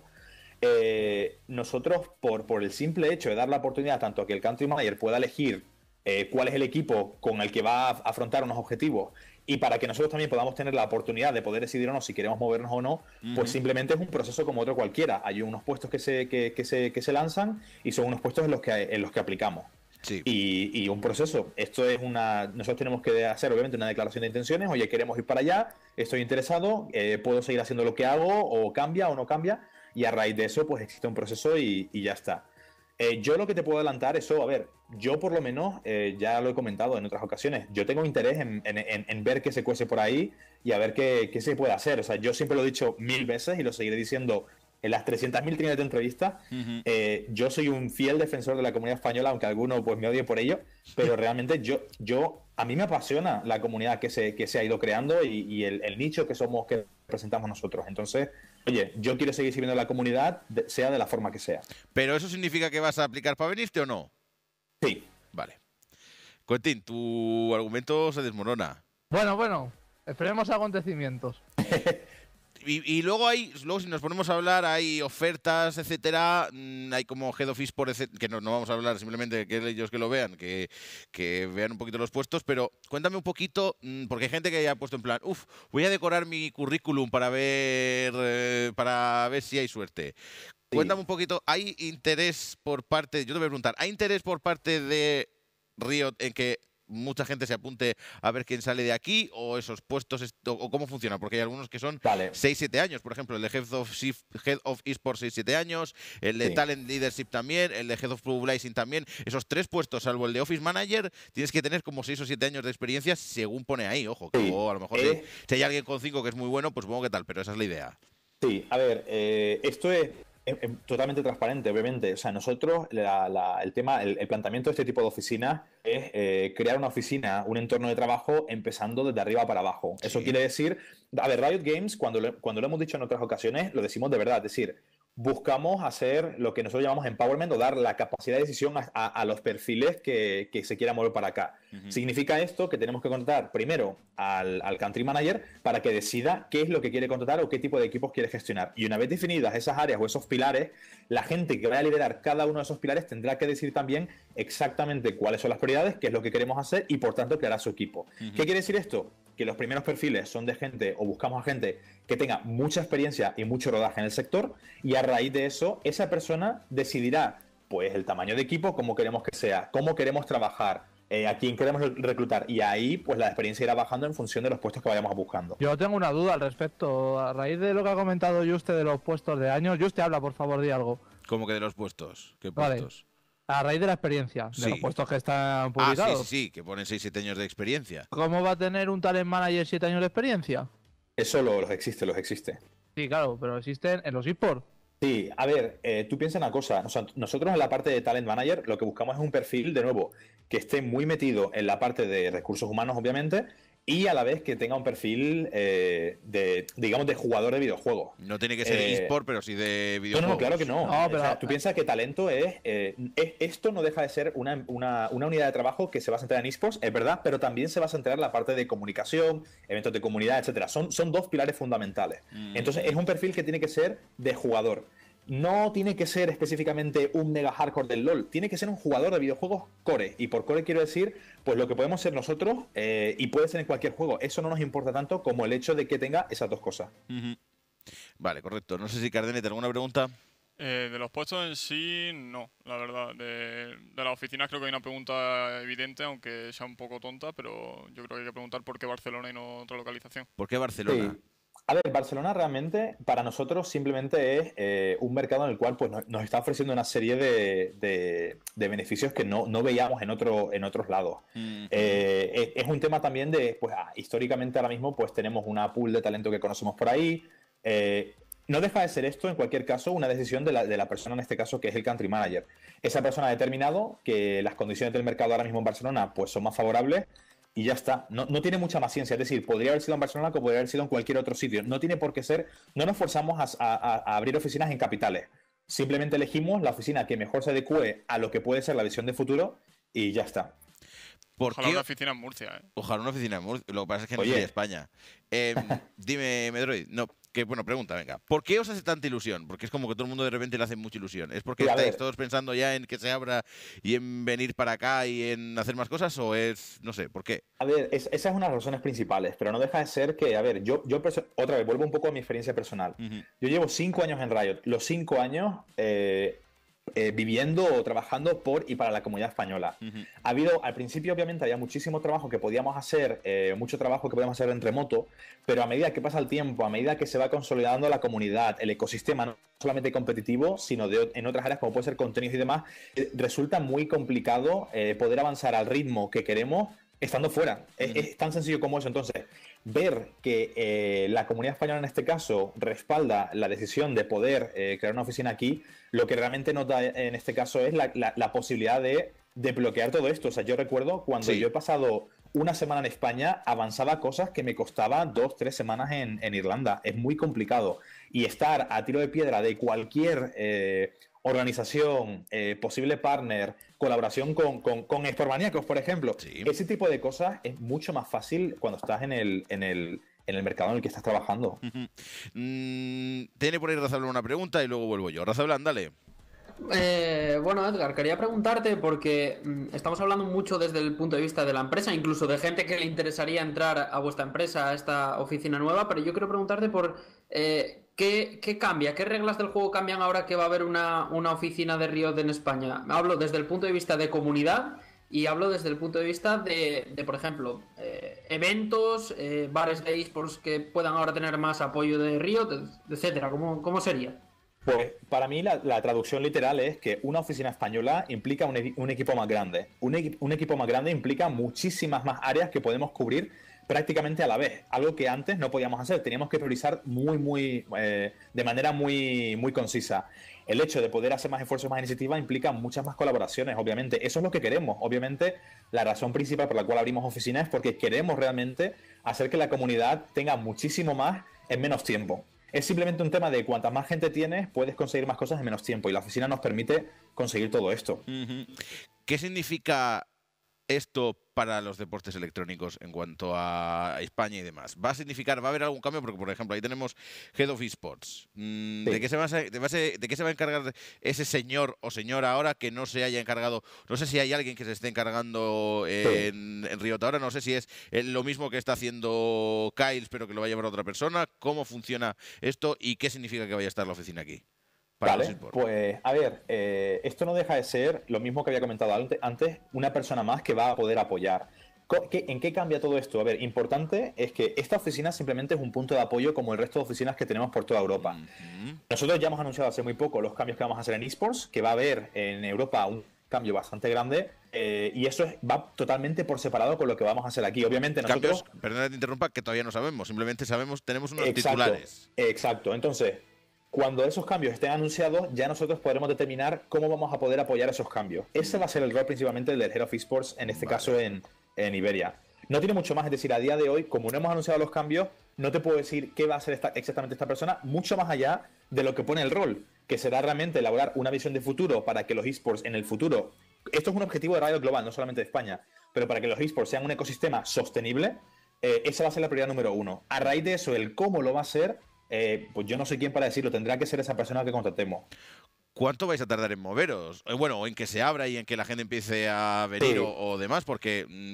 Eh, nosotros, por, por el simple hecho de dar la oportunidad tanto a que el country manager pueda elegir eh, cuál es el equipo con el que va a afrontar unos objetivos y para que nosotros también podamos tener la oportunidad de poder decidir o no si queremos movernos o no, pues simplemente es un proceso como otro cualquiera. Hay unos puestos que se, que, que se, que se lanzan y son unos puestos en los que, en los que aplicamos. Sí. Y, y un proceso. Esto es una. Nosotros tenemos que hacer, obviamente, una declaración de intenciones. Oye, queremos ir para allá, estoy interesado, eh, puedo seguir haciendo lo que hago, o cambia o no cambia. Y a raíz de eso, pues existe un proceso y, y ya está. Eh, yo lo que te puedo adelantar, eso, a ver, yo por lo menos, eh, ya lo he comentado en otras ocasiones, yo tengo interés en, en- en- en ver qué se cuece por ahí y a ver qué, qué se puede hacer. O sea, yo siempre lo he dicho mil veces y lo seguiré diciendo en las trescientas mil trinas de entrevistas. Ujú. Eh, yo soy un fiel defensor de la comunidad española, aunque alguno pues me odie por ello, pero realmente yo, yo a mí me apasiona la comunidad que se, que se ha ido creando y, y el, el nicho que somos, que representamos nosotros. Entonces, oye, yo quiero seguir sirviendo a la comunidad, de- sea de la forma que sea. ¿Pero eso significa que vas a aplicar para venirte o no? Sí. Vale. Quentin, tu argumento se desmorona. Bueno, bueno, esperemos acontecimientos. Y, y luego hay, luego si nos ponemos a hablar, hay ofertas, etcétera, mm, hay como Head of Esport, etcétera, que no, no vamos a hablar, simplemente que ellos que lo vean, que, que vean un poquito los puestos, pero cuéntame un poquito, mm, porque hay gente que ya ha puesto en plan, uff, voy a decorar mi currículum para ver, eh, para ver si hay suerte. Cuéntame un poquito, ¿hay interés por parte, yo te voy a preguntar, ¿hay interés por parte de Riot en que mucha gente se apunte a ver quién sale de aquí o esos puestos est- o cómo funciona? Porque hay algunos que son Vale. seis siete años, por ejemplo, el de Head of, Sif- Head of Esports seis siete años, el de Sí. Talent Leadership también, el de Head of Pro Blazing también. Esos tres puestos, salvo el de Office Manager, tienes que tener como seis o siete años de experiencia según pone ahí, ojo, que Sí. luego a lo mejor Eh. si, si hay alguien con cinco que es muy bueno, pues supongo que tal, pero esa es la idea. Sí, a ver, eh, esto es, es- es totalmente transparente, obviamente. O sea, nosotros, la- la- el tema, el, el planteamiento de este tipo de oficinas es eh, crear una oficina, un entorno de trabajo empezando desde arriba para abajo. Eso Sí. quiere decir, a ver, Riot Games, cuando lo, cuando lo hemos dicho en otras ocasiones, lo decimos de verdad, es decir, buscamos hacer lo que nosotros llamamos empowerment o dar la capacidad de decisión a, a- a los perfiles que, que se quieran mover para acá. Ujú. Significa esto que tenemos que contratar primero al, al country manager para que decida qué es lo que quiere contratar o qué tipo de equipos quiere gestionar. Y una vez definidas esas áreas o esos pilares, la gente que vaya a liderar cada uno de esos pilares tendrá que decir también exactamente cuáles son las prioridades, qué es lo que queremos hacer y por tanto creará su equipo. ¿Qué quiere decir esto? Que los primeros perfiles son de gente o buscamos a gente que tenga mucha experiencia y mucho rodaje en el sector y a raíz de eso esa persona decidirá pues el tamaño de equipo, cómo queremos que sea, cómo queremos trabajar, eh, a quién queremos reclutar y ahí pues la experiencia irá bajando en función de los puestos que vayamos buscando. Yo tengo una duda al respecto. A raíz de lo que ha comentado Juste de los puestos de años, Juste habla, por favor, di algo. Como que de los puestos. ¿Qué Vale. puestos? A raíz de la experiencia, de Sí. los puestos que están Ah, publicados. sí, sí, sí, que ponen seis siete años de experiencia. ¿Cómo va a tener un talent manager siete años de experiencia? Eso lo- los existe, los existe. Sí, claro, pero existen en los eSports. Sí, a ver, eh, tú piensa una cosa. O sea, nosotros en la parte de Talent Manager lo que buscamos es un perfil, de nuevo, que esté muy metido en la parte de recursos humanos, obviamente, y a la vez que tenga un perfil de, de digamos, de jugador de videojuegos. No tiene que ser Eh, eSport, pero sí de No, videojuegos. no, claro que no. No, O pero- sea, tú piensas que talento es, eh, es- Esto no deja de ser una, una- una unidad de trabajo que se va a centrar en esports, es verdad, pero también se va a centrar en la parte de comunicación, eventos de comunidad, etcétera. Son, son dos pilares fundamentales. Mm. Entonces, es un perfil que tiene que ser de jugador. No tiene que ser específicamente un mega hardcore del LoL, tiene que ser un jugador de videojuegos core. Y por core quiero decir, pues lo que podemos ser nosotros eh, y puede ser en cualquier juego. Eso no nos importa tanto como el hecho de que tenga esas dos cosas. Ujú. Vale, correcto. No sé si Cardenet, ¿alguna pregunta? Eh, de los puestos en sí, no, la verdad. De, de las oficinas creo que hay una pregunta evidente, aunque sea un poco tonta, pero yo creo que hay que preguntar por qué Barcelona y no otra localización. ¿Por qué Barcelona? Sí. A ver, Barcelona realmente para nosotros simplemente es eh, un mercado en el cual pues, nos, nos está ofreciendo una serie de, de, de beneficios que no, no veíamos en, otro, en otros lados. Mm-hmm. eh, es, es un tema también de, pues ah, históricamente ahora mismo pues tenemos una pool de talento que conocemos por ahí. Eh, no deja de ser esto, en cualquier caso, una decisión de la, de la persona en este caso que es el country manager. Esa persona ha determinado que las condiciones del mercado ahora mismo en Barcelona pues son más favorables. Y ya está, no, no tiene mucha más ciencia, es decir, podría haber sido en Barcelona como podría haber sido en cualquier otro sitio, no tiene por qué ser, no nos forzamos a, a, a abrir oficinas en capitales, simplemente elegimos la oficina que mejor se adecue a lo que puede ser la visión de futuro y ya está. ¿Por Ojalá qué? una oficina en Murcia, ¿eh? Ojalá una oficina en Murcia, lo que pasa es que no Oye. soy de España. Eh, dime, Medroid, no, que bueno, pregunta, venga, ¿por qué os hace tanta ilusión? Porque es como que todo el mundo de repente le hace mucha ilusión. ¿Es porque Sí, a estáis ver. todos pensando ya en que se abra y en venir para acá y en hacer más cosas? ¿O es, no sé, por qué? A ver, es, esa es una de las razones principales, pero no deja de ser que, a ver, yo, yo perso- otra vez vuelvo un poco a mi experiencia personal. Uh-huh. Yo llevo cinco años en Riot, los cinco años eh, eh, viviendo o trabajando por y para la comunidad española. Uh-huh. Ha habido, al principio obviamente había muchísimo trabajo que podíamos hacer, eh, mucho trabajo que podíamos hacer en remoto, pero a medida que pasa el tiempo, a medida que se va consolidando la comunidad, el ecosistema, no solamente competitivo, sino de, en otras áreas como puede ser contenidos y demás, eh, resulta muy complicado eh, poder avanzar al ritmo que queremos estando fuera. Uh-huh. es, es tan sencillo como eso. Entonces, ver que eh, la comunidad española en este caso respalda la decisión de poder eh, crear una oficina aquí, lo que realmente nos da en este caso es la, la, la posibilidad de desbloquear todo esto. O sea, yo recuerdo cuando Sí. yo he pasado una semana en España, avanzaba cosas que me costaban dos, tres semanas en, en Irlanda. Es muy complicado. Y estar a tiro de piedra de cualquier eh, organización, eh, posible partner, colaboración con, con, con Espormaníacos, por ejemplo, Sí. ese tipo de cosas es mucho más fácil cuando estás en el, en el, en el mercado en el que estás trabajando. Uh-huh. Mm, tiene por ahí Razablan una pregunta y luego vuelvo yo. Razablan, dale. Eh, bueno, Edgar, quería preguntarte porque mm, estamos hablando mucho desde el punto de vista de la empresa, incluso de gente que le interesaría entrar a vuestra empresa, a esta oficina nueva, pero yo quiero preguntarte por eh, ¿qué, qué cambia, qué reglas del juego cambian ahora que va a haber una, una oficina de Riot en España. Hablo desde el punto de vista de comunidad y hablo desde el punto de vista de, de por ejemplo, eh, eventos, eh, bares de esports que puedan ahora tener más apoyo de Riot, etcétera. ¿Cómo, cómo sería? Pues para mí la, la traducción literal es que una oficina española implica un, un equipo más grande. Un, equi un equipo más grande implica muchísimas más áreas que podemos cubrir prácticamente a la vez. Algo que antes no podíamos hacer. Teníamos que priorizar muy, muy, eh, de manera muy, muy concisa. El hecho de poder hacer más esfuerzos, más iniciativas, implica muchas más colaboraciones, obviamente. Eso es lo que queremos. Obviamente, la razón principal por la cual abrimos oficinas es porque queremos realmente hacer que la comunidad tenga muchísimo más en menos tiempo. Es simplemente un tema de cuanta más gente tienes, puedes conseguir más cosas en menos tiempo. Y la oficina nos permite conseguir todo esto. Uh-huh. ¿Qué significa esto para los deportes electrónicos en cuanto a España y demás? ¿Va a significar, va a haber algún cambio? Porque, por ejemplo, ahí tenemos Head of Esports. Mm, Sí. ¿De qué se va a, de, base- de qué se va a encargar ese señor o señora ahora que no se haya encargado? No sé si hay alguien que se esté encargando eh, en, en Riot ahora. No sé si es eh, lo mismo que está haciendo Kyles, pero que lo va a llevar a otra persona. ¿Cómo funciona esto y qué significa que vaya a estar la oficina aquí? Para los Vale, esports. pues a ver, eh, esto no deja de ser lo mismo que había comentado ante- antes, una persona más que va a poder apoyar. Co- ¿qué- ¿En qué cambia todo esto? A ver, importante es que esta oficina simplemente es un punto de apoyo como el resto de oficinas que tenemos por toda Europa. Uh-huh. Nosotros ya hemos anunciado hace muy poco los cambios que vamos a hacer en esports, que va a haber en Europa un cambio bastante grande eh, y eso es- va totalmente por separado con lo que vamos a hacer aquí. Obviamente nosotros... Cambios, perdona que te interrumpa, que todavía no sabemos. Simplemente sabemos, tenemos unos Exacto, titulares. exacto. Entonces, cuando esos cambios estén anunciados, ya nosotros podremos determinar cómo vamos a poder apoyar esos cambios. Ese va a ser el rol principalmente del Head of Esports, en este Vale. caso en, en Iberia. No tiene mucho más, es decir, a día de hoy, como no hemos anunciado los cambios, no te puedo decir qué va a hacer esta- exactamente esta persona, mucho más allá de lo que pone el rol, que será realmente elaborar una visión de futuro para que los esports en el futuro, esto es un objetivo de Riot global, no solamente de España, pero para que los esports sean un ecosistema sostenible, eh, esa va a ser la prioridad número uno. A raíz de eso, el cómo lo va a hacer, eh, pues yo no sé quién para decirlo, tendrá que ser esa persona que contratemos. ¿Cuánto vais a tardar en moveros? Eh, Bueno, o en que se abra y en que la gente empiece a venir Sí. o, o demás, porque mm,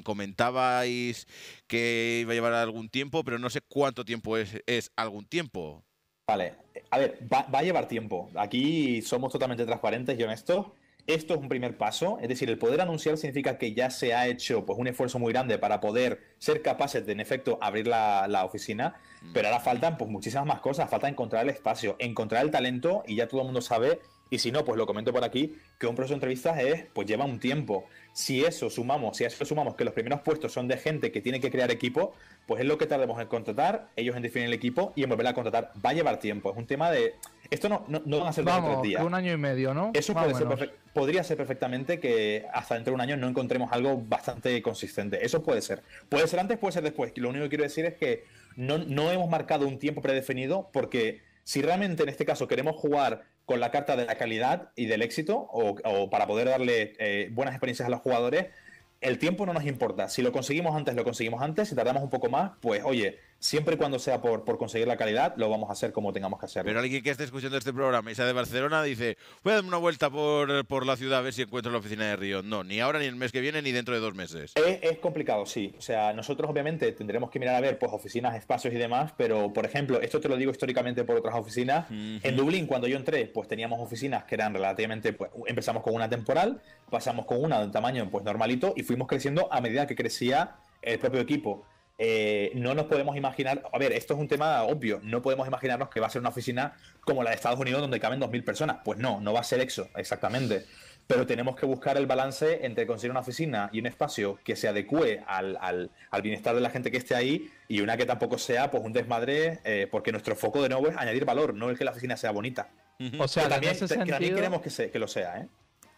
comentabais que iba a llevar algún tiempo, pero no sé cuánto tiempo es, es algún tiempo. Vale, a ver, va, va a llevar tiempo. Aquí somos totalmente transparentes y honestos. Esto es un primer paso, es decir, el poder anunciar significa que ya se ha hecho pues, un esfuerzo muy grande para poder ser capaces de, en efecto, abrir la, la oficina, pero ahora faltan pues, muchísimas más cosas, falta encontrar el espacio, encontrar el talento y ya todo el mundo sabe, y si no, pues lo comento por aquí, que un proceso de entrevistas es, pues lleva un tiempo. Si eso sumamos, si a eso sumamos que los primeros puestos son de gente que tiene que crear equipo, pues es lo que tardemos en contratar, ellos en definir el equipo y en volver a contratar. Va a llevar tiempo, es un tema de... Esto no, no, no van a ser dos o Vamos, tres días. un año y medio, ¿no? Eso Más puede o ser menos. perfec- podría ser perfectamente que hasta dentro de un año no encontremos algo bastante consistente. Eso puede ser. Puede ser antes, puede ser después. Lo único que quiero decir es que no, no hemos marcado un tiempo predefinido porque si realmente en este caso queremos jugar con la carta de la calidad y del éxito o, o para poder darle eh, buenas experiencias a los jugadores, el tiempo no nos importa. Si lo conseguimos antes, lo conseguimos antes. Si tardamos un poco más, pues oye, siempre y cuando sea por, por conseguir la calidad, lo vamos a hacer como tengamos que hacerlo. Pero alguien que esté escuchando este programa y sea de Barcelona dice, voy a darme una vuelta por, por la ciudad a ver si encuentro la oficina de Riot. No, ni ahora, ni el mes que viene, ni dentro de dos meses. Es, es complicado, sí. O sea, nosotros obviamente tendremos que mirar a ver pues oficinas, espacios y demás, pero por ejemplo, esto te lo digo históricamente por otras oficinas. Ujú. En Dublín, cuando yo entré, pues teníamos oficinas que eran relativamente, pues empezamos con una temporal, pasamos con una de un tamaño pues normalito y fuimos creciendo a medida que crecía el propio equipo. Eh, no nos podemos imaginar, a ver, esto es un tema obvio, no podemos imaginarnos que va a ser una oficina como la de Estados Unidos donde caben dos mil personas. Pues no, no va a ser eso, exactamente. Pero tenemos que buscar el balance entre conseguir una oficina y un espacio que se adecue al, al, al bienestar de la gente que esté ahí y una que tampoco sea pues un desmadre, eh, porque nuestro foco de nuevo es añadir valor, no el que la oficina sea bonita. O sea, que, que también, en ese que también sentido, queremos que, se, que lo sea, ¿eh?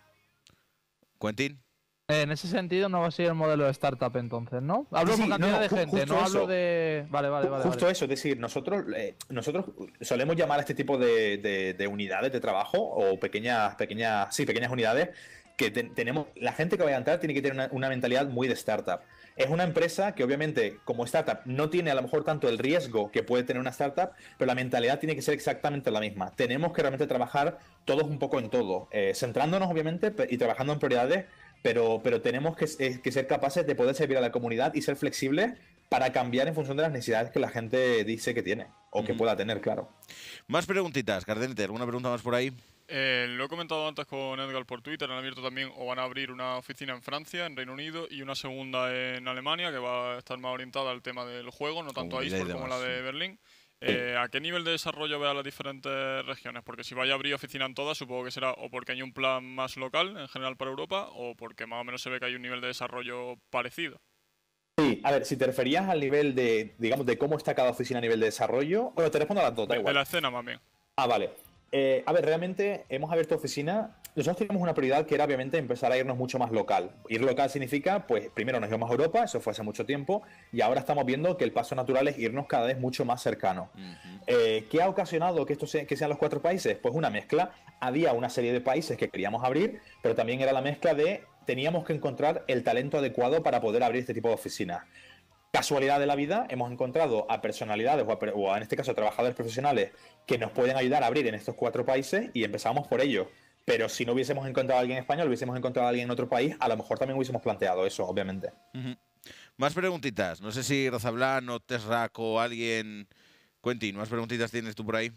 Quentin. en ese sentido no va a ser el modelo de startup entonces, ¿no? Hablo Sí, por sí, cantidad no, de ju- gente, justo no eso. hablo de... Vale, vale, vale. Justo vale. eso, es decir, nosotros, eh, nosotros solemos llamar a este tipo de, de- de unidades de trabajo o pequeñas, pequeñas, sí, pequeñas unidades que te- tenemos, la gente que vaya a entrar tiene que tener una, una mentalidad muy de startup. Es una empresa que obviamente como startup no tiene a lo mejor tanto el riesgo que puede tener una startup, pero la mentalidad tiene que ser exactamente la misma. Tenemos que realmente trabajar todos un poco en todo, eh, centrándonos obviamente pe- y trabajando en prioridades, pero, pero tenemos que, eh, que ser capaces de poder servir a la comunidad y ser flexibles para cambiar en función de las necesidades que la gente dice que tiene o que Ujú. pueda tener, claro. Más preguntitas, Cardenete, ¿alguna pregunta más por ahí? Eh, lo he comentado antes con Edgar por Twitter, han abierto también o van a abrir una oficina en Francia, en Reino Unido, y una segunda en Alemania, que va a estar más orientada al tema del juego, no tanto a Comunidad y eSport como la demás, de sí. Berlín. Eh, ¿A qué nivel de desarrollo ve a las diferentes regiones? Porque si vaya a abrir oficina en todas, supongo que será o porque hay un plan más local, en general para Europa, o porque más o menos se ve que hay un nivel de desarrollo parecido. Sí, a ver, si te referías al nivel de, digamos, de cómo está cada oficina a nivel de desarrollo, bueno, te respondo a las dos, da De, de igual. la escena más bien. Ah, vale. Eh, a ver, realmente hemos abierto oficina. Nosotros teníamos una prioridad que era obviamente empezar a irnos mucho más local. Ir local significa, pues primero nos íbamos a Europa, eso fue hace mucho tiempo, y ahora estamos viendo que el paso natural es irnos cada vez mucho más cercano. Eh, ¿Qué ha ocasionado que esto sea, que sean los cuatro países? Pues una mezcla. Había una serie de países que queríamos abrir, pero también era la mezcla de teníamos que encontrar el talento adecuado para poder abrir este tipo de oficinas. Casualidad de la vida, hemos encontrado a personalidades o, a, o a, en este caso a trabajadores profesionales que nos pueden ayudar a abrir en estos cuatro países y empezamos por ello. Pero si no hubiésemos encontrado a alguien español, hubiésemos encontrado a alguien en otro país, a lo mejor también hubiésemos planteado eso, obviamente. Ujú. Más preguntitas. No sé si Rozablan o Tesrac o alguien... Quentin, ¿más preguntitas tienes tú por ahí?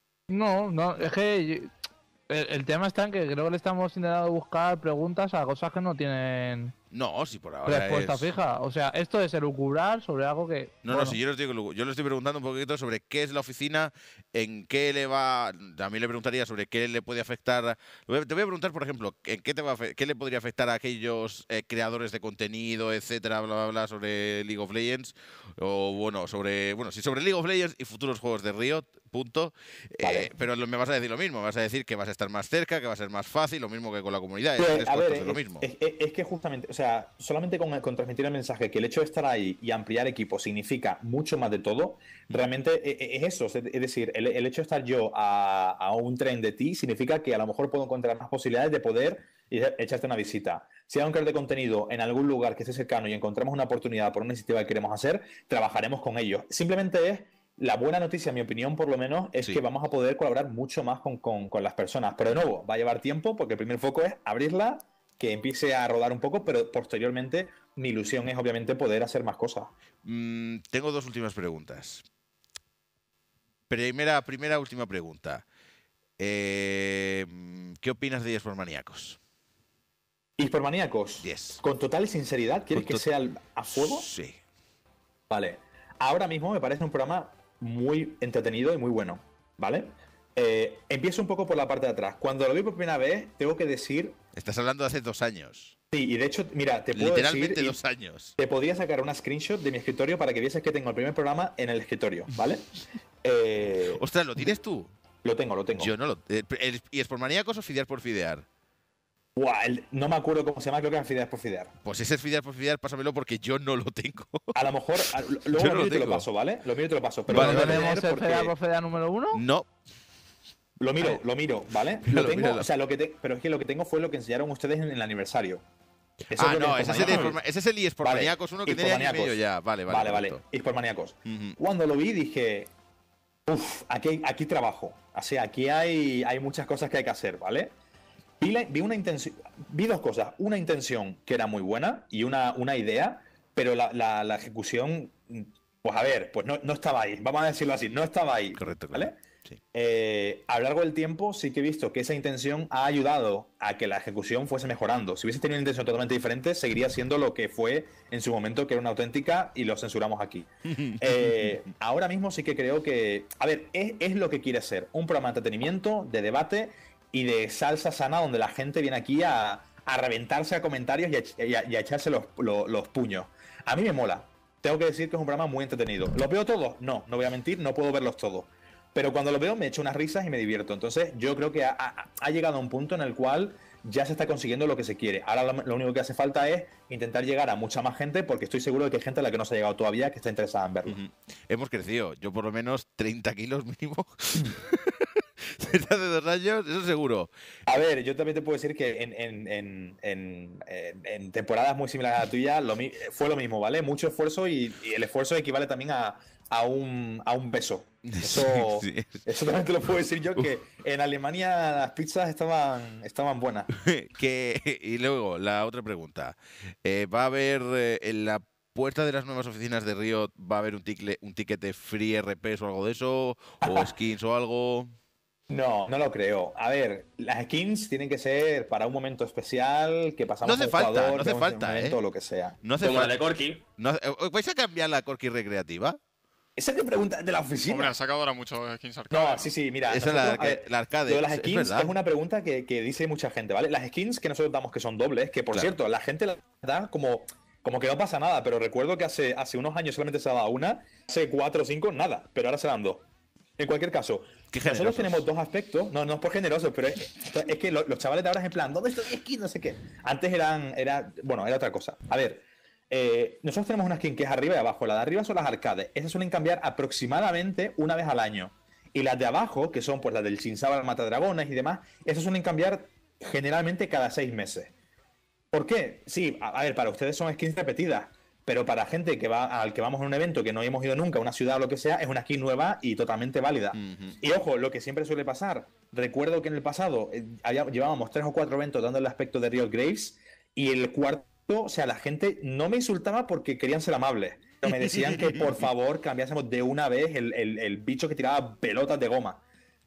No, no, es que yo- el, el tema está en que creo que le estamos intentando buscar preguntas a cosas que no tienen No, si por ahora respuesta es... fija. O sea, esto es elucubrar sobre algo que... No, bueno, no, si yo le, estoy, yo le estoy preguntando un poquito sobre qué es la oficina, en qué le va... También le preguntaría sobre qué le puede afectar... Te voy a preguntar, por ejemplo, en qué, te va a afe- qué le podría afectar a aquellos eh, creadores de contenido, etcétera, bla, bla, bla, sobre League of Legends, o bueno, sobre... Bueno, sí, sobre League of Legends y futuros juegos de Riot, punto. Vale. Eh, pero lo- me vas a decir lo mismo, me vas a decir que vas a estar más cerca, que va a ser más fácil, lo mismo que con la comunidad, Pues, es tres a ver, cuartos de lo es, mismo. es- es- es que justamente, o sea, solamente con, con transmitir el mensaje que el hecho de estar ahí y ampliar equipo significa mucho más de todo, realmente e- e- es eso. Es es decir, el, el hecho de estar yo a, a un tren de ti significa que a lo mejor puedo encontrar más posibilidades de poder y de- echarte una visita. Si hay un creador de contenido en algún lugar que esté cercano y encontramos una oportunidad por una iniciativa que queremos hacer, trabajaremos con ellos. Simplemente es la buena noticia, en mi opinión, por lo menos, es Sí. que vamos a poder colaborar mucho más con, con- con las personas. Pero de nuevo, va a llevar tiempo porque el primer foco es abrirla, que empiece a rodar un poco, pero posteriormente mi ilusión es obviamente poder hacer más cosas. Mm, tengo dos últimas preguntas. primera, primera, última pregunta. Eh, ¿Qué opinas de eSport Maníacos? ¿eSport Maníacos? Yes. Con total sinceridad, ¿quieres Con que to- sea al- a fuego? Sí. Vale. Ahora mismo me parece un programa muy entretenido y muy bueno, ¿vale? Eh, empiezo un poco por la parte de atrás. Cuando lo vi por primera vez, tengo que decir... Estás hablando de hace dos años. Sí, y de hecho, mira, te puedo Literalmente decir... y dos años. Te podría sacar una screenshot de mi escritorio para que vieses que tengo el primer programa en el escritorio, ¿vale? Eh, Ostras, ¿lo tienes tú? lo tengo, lo tengo. Yo no lo... eh, el- ¿Y es por maníacos o fidear por fidear? Buah, el- no me acuerdo cómo se llama, creo que era Fidear por Fidear. Pues ese es fidear por fidear, pásamelo porque yo no lo tengo. A lo mejor, a- luego Yo lo no lo miro y te lo tengo. paso, ¿vale? Lo miro y te lo paso. Pero Vale, lo ¿No voy a tenemos leer el Fedea por porque... Fedea número uno? No. Lo miro, lo miro, ¿vale? Míralo, lo tengo, míralo. o sea, lo que te- pero es que lo que tengo fue lo que enseñaron ustedes en el aniversario. Eso Ah, es lo no, que ese es, el Maníacos. eSport- ese es el eSport Vale, Maníacos uno que eSport tiene año y Maníacos. medio ya. Vale, vale. Vale, vale. correcto. eSport Maníacos. Ujú. Cuando lo vi dije, uff, aquí, hay- aquí trabajo. O sea, aquí hay, hay muchas cosas que hay que hacer, ¿vale? Vi, la- vi una intención, vi dos cosas. Una intención que era muy buena y una, una idea, pero la, la- la ejecución, pues a ver, pues no, no estaba ahí. Vamos a decirlo así, no estaba ahí. Correcto, ¿Vale? correcto. Sí. Eh, a lo largo del tiempo sí que he visto que esa intención ha ayudado a que la ejecución fuese mejorando. Si hubiese tenido una intención totalmente diferente, seguiría siendo lo que fue en su momento, que era una auténtica, y lo censuramos aquí. Eh, ahora mismo sí que creo que, a ver, es, es lo que quiere ser, un programa de entretenimiento, de debate y de salsa sana donde la gente viene aquí a, a reventarse a comentarios y a, ech- y a- y a echarse los, los- los puños. A mí me mola. Tengo que decir que es un programa muy entretenido. ¿Los veo todos? No, no voy a mentir, no puedo verlos todos. Pero cuando lo veo me echo unas risas y me divierto. Entonces yo creo que ha, ha- ha llegado a un punto en el cual ya se está consiguiendo lo que se quiere. Ahora lo, lo único que hace falta es intentar llegar a mucha más gente, porque estoy seguro de que hay gente a la que no se ha llegado todavía que está interesada en verlo. Ujú. Hemos crecido. Yo por lo menos treinta kilos mínimo. Desde hace dos años, eso seguro. A ver, yo también te puedo decir que en, en- en- en- en- en temporadas muy similares a la tuya lo mi- fue lo mismo, ¿vale? Mucho esfuerzo y, y el esfuerzo equivale también a, a un, a un beso. Eso, Sí, sí. eso también te lo puedo decir yo, que en Alemania las pizzas estaban, estaban buenas. Que, y luego, la otra pregunta. Eh, ¿Va a haber eh, en la puerta de las nuevas oficinas de Riot, va a haber un, ticle, un tiquete free R Ps o algo de eso? ¿O skins o algo? No, no lo creo. A ver, las skins tienen que ser para un momento especial, que pasamos No hace a un falta, jugador, no hace vemos un falta, evento ¿eh? o lo que sea. No hace Como la de falta. Corky. No hace- ¿Os ¿Vais a cambiar la Corky recreativa? Esa es de pregunta de la oficina. Hombre, han sacado ahora muchos skins arcade. No, ¿no? sí, sí, mira. Esa es nosotros, la, a que- ver, la arcade. lo de las es skins verdad. es una pregunta que, que dice mucha gente, ¿vale? Las skins que nosotros damos que son dobles, que por Claro. cierto, la gente la da como, como que no pasa nada, pero recuerdo que hace, hace unos años solamente se daba una, hace cuatro o cinco, nada, pero ahora se dan dos. En cualquier caso, Qué nosotros generosos. tenemos dos aspectos, no, no es por generosos, pero es, es que lo- los chavales de ahora es en plan, ¿dónde estoy skins? No sé qué. Antes eran, era, bueno, era otra cosa. A ver, eh, nosotros tenemos una skin que es arriba y abajo. La de arriba son las arcades. Esas suelen cambiar aproximadamente una vez al año. Y las de abajo, que son pues las del Shinzaba, el Matadragones y demás, esas suelen cambiar generalmente cada seis meses. ¿Por qué? Sí, a, a ver, para ustedes son skins repetidas, pero para gente que va al que vamos a un evento que no hemos ido nunca, a una ciudad o lo que sea, es una skin nueva y totalmente válida. Ujú. Y ojo, lo que siempre suele pasar, recuerdo que en el pasado eh, había- llevábamos tres o cuatro eventos dando el aspecto de Riot Graves y el cuarto, o sea, la gente no me insultaba porque querían ser amables, pero me decían que por favor cambiásemos de una vez el, el- el bicho que tiraba pelotas de goma.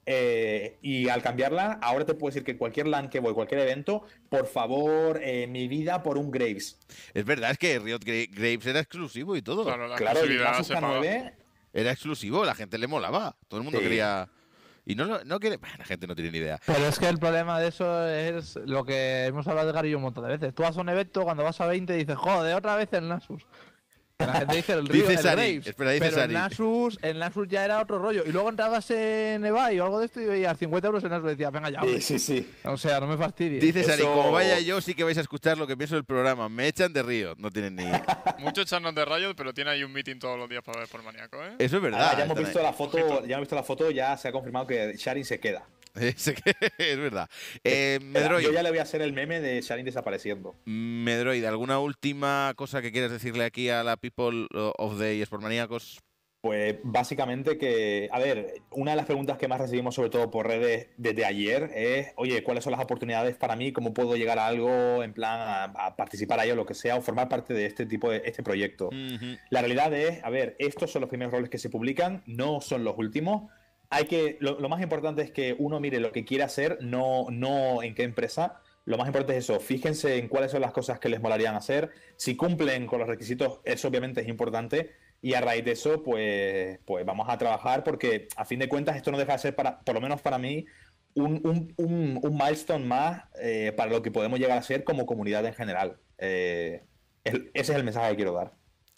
Eh, y al cambiarla, ahora te puedo decir que cualquier LAN que voy, cualquier evento, por favor, eh, mi vida por un Graves. Es verdad, es que Riot Gra- Graves era exclusivo y todo. Claro, la Claro, y exclusividad Nexus se K paga. nueve, Era exclusivo, la gente le molaba. Todo el mundo Sí. quería. Y no, lo- no quiere. Bah, la gente no tiene ni idea. Pero es que el problema de eso es lo que hemos hablado de Gary y yo un montón de veces. Tú vas a un evento, cuando vas a veinte dices, joder, otra vez el Nasus. Que la gente dice el Río, Dice el Sari, Graves. espera, dice pero Sari. el Nasus, el Nasus ya era otro rollo. Y luego entrabas en Ebay o algo de esto y veías cincuenta euros en Nasus y decías, venga ya, hombre. sí, sí, sí. O sea, no me fastidies. Dice Sari, Eso- como vaya yo, sí que vais a escuchar lo que pienso del programa. Me echan de Riot. No tienen ni. Muchos echarnos de Riot, pero tiene ahí un meeting todos los días para ver por maníaco, ¿eh? Eso es verdad. Ahora, ya hemos están visto ahí. la foto, ya hemos visto la foto, ya se ha confirmado que Sharin se queda. Es que- es verdad. Eh, Medroid, Yo ya le voy a hacer el meme de Sharin desapareciendo. Medroid, ¿alguna última cosa que quieras decirle aquí a la people of the eSport Maníacos? Pues básicamente que, a ver, una de las preguntas que más recibimos sobre todo por redes desde ayer es, oye, ¿cuáles son las oportunidades para mí? ¿Cómo puedo llegar a algo en plan a, a participar ahí o lo que sea o formar parte de este tipo de este proyecto? Ujú. La realidad es, a ver, estos son los primeros roles que se publican, no son los últimos. hay que, lo, lo más importante es que uno mire lo que quiere hacer, no, no en qué empresa. Lo más importante es eso, fíjense en cuáles son las cosas que les molarían hacer. Si cumplen con los requisitos, eso obviamente es importante. Y a raíz de eso, pues, pues vamos a trabajar porque a fin de cuentas esto no deja de ser, para, por lo menos para mí, un, un, un, un milestone más eh, para lo que podemos llegar a ser como comunidad en general. Eh, el, ese es el mensaje que quiero dar.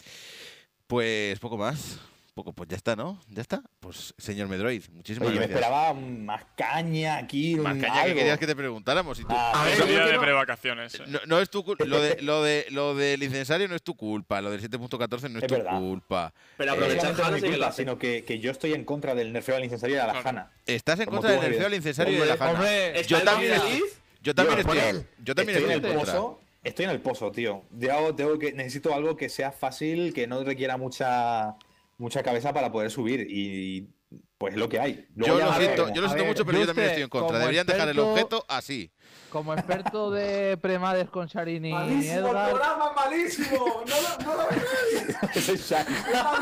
Pues poco más. Poco, pues ya está, ¿no? ¿Ya está? Pues señor Medroid, muchísimas Oye, yo me gracias. esperaba más caña aquí. Más un caña que algo. querías que te preguntáramos. Y tú- Ah, A ver, Eso yo día de quiero- prevacaciones. eh. no, no es tu cul- lo de lo de lo de licenciario no es tu culpa, lo del siete punto catorce no es, Es tu verdad. culpa. Pero Eh, No aprovechar solamente no Hanna es sí mi que lo culpa, hace. sino que, que yo estoy en contra del nerfeo al licenciario y de la Claro. Hanna. Estás en Como contra tú, del nerfeo Javier. al licenciario y de la Hombre, Hanna. Hombre, ¿Está Yo el también, David feliz? yo también Tío, estoy, yo también estoy estoy en en el contra. pozo. Estoy en el pozo, tío. Yo tengo que, necesito algo que sea fácil, que no requiera mucha, mucha cabeza para poder subir. Y pues es lo que hay. Luego Yo ya lo veremos. siento, yo lo a siento ver, mucho, pero yo también Juste, estoy en contra. como Deberían dejar el experto- objeto así. Como experto de premades con Sharin y Malísimo el Edgar, programa, malísimo. No lo, no lo Ese es Shaq.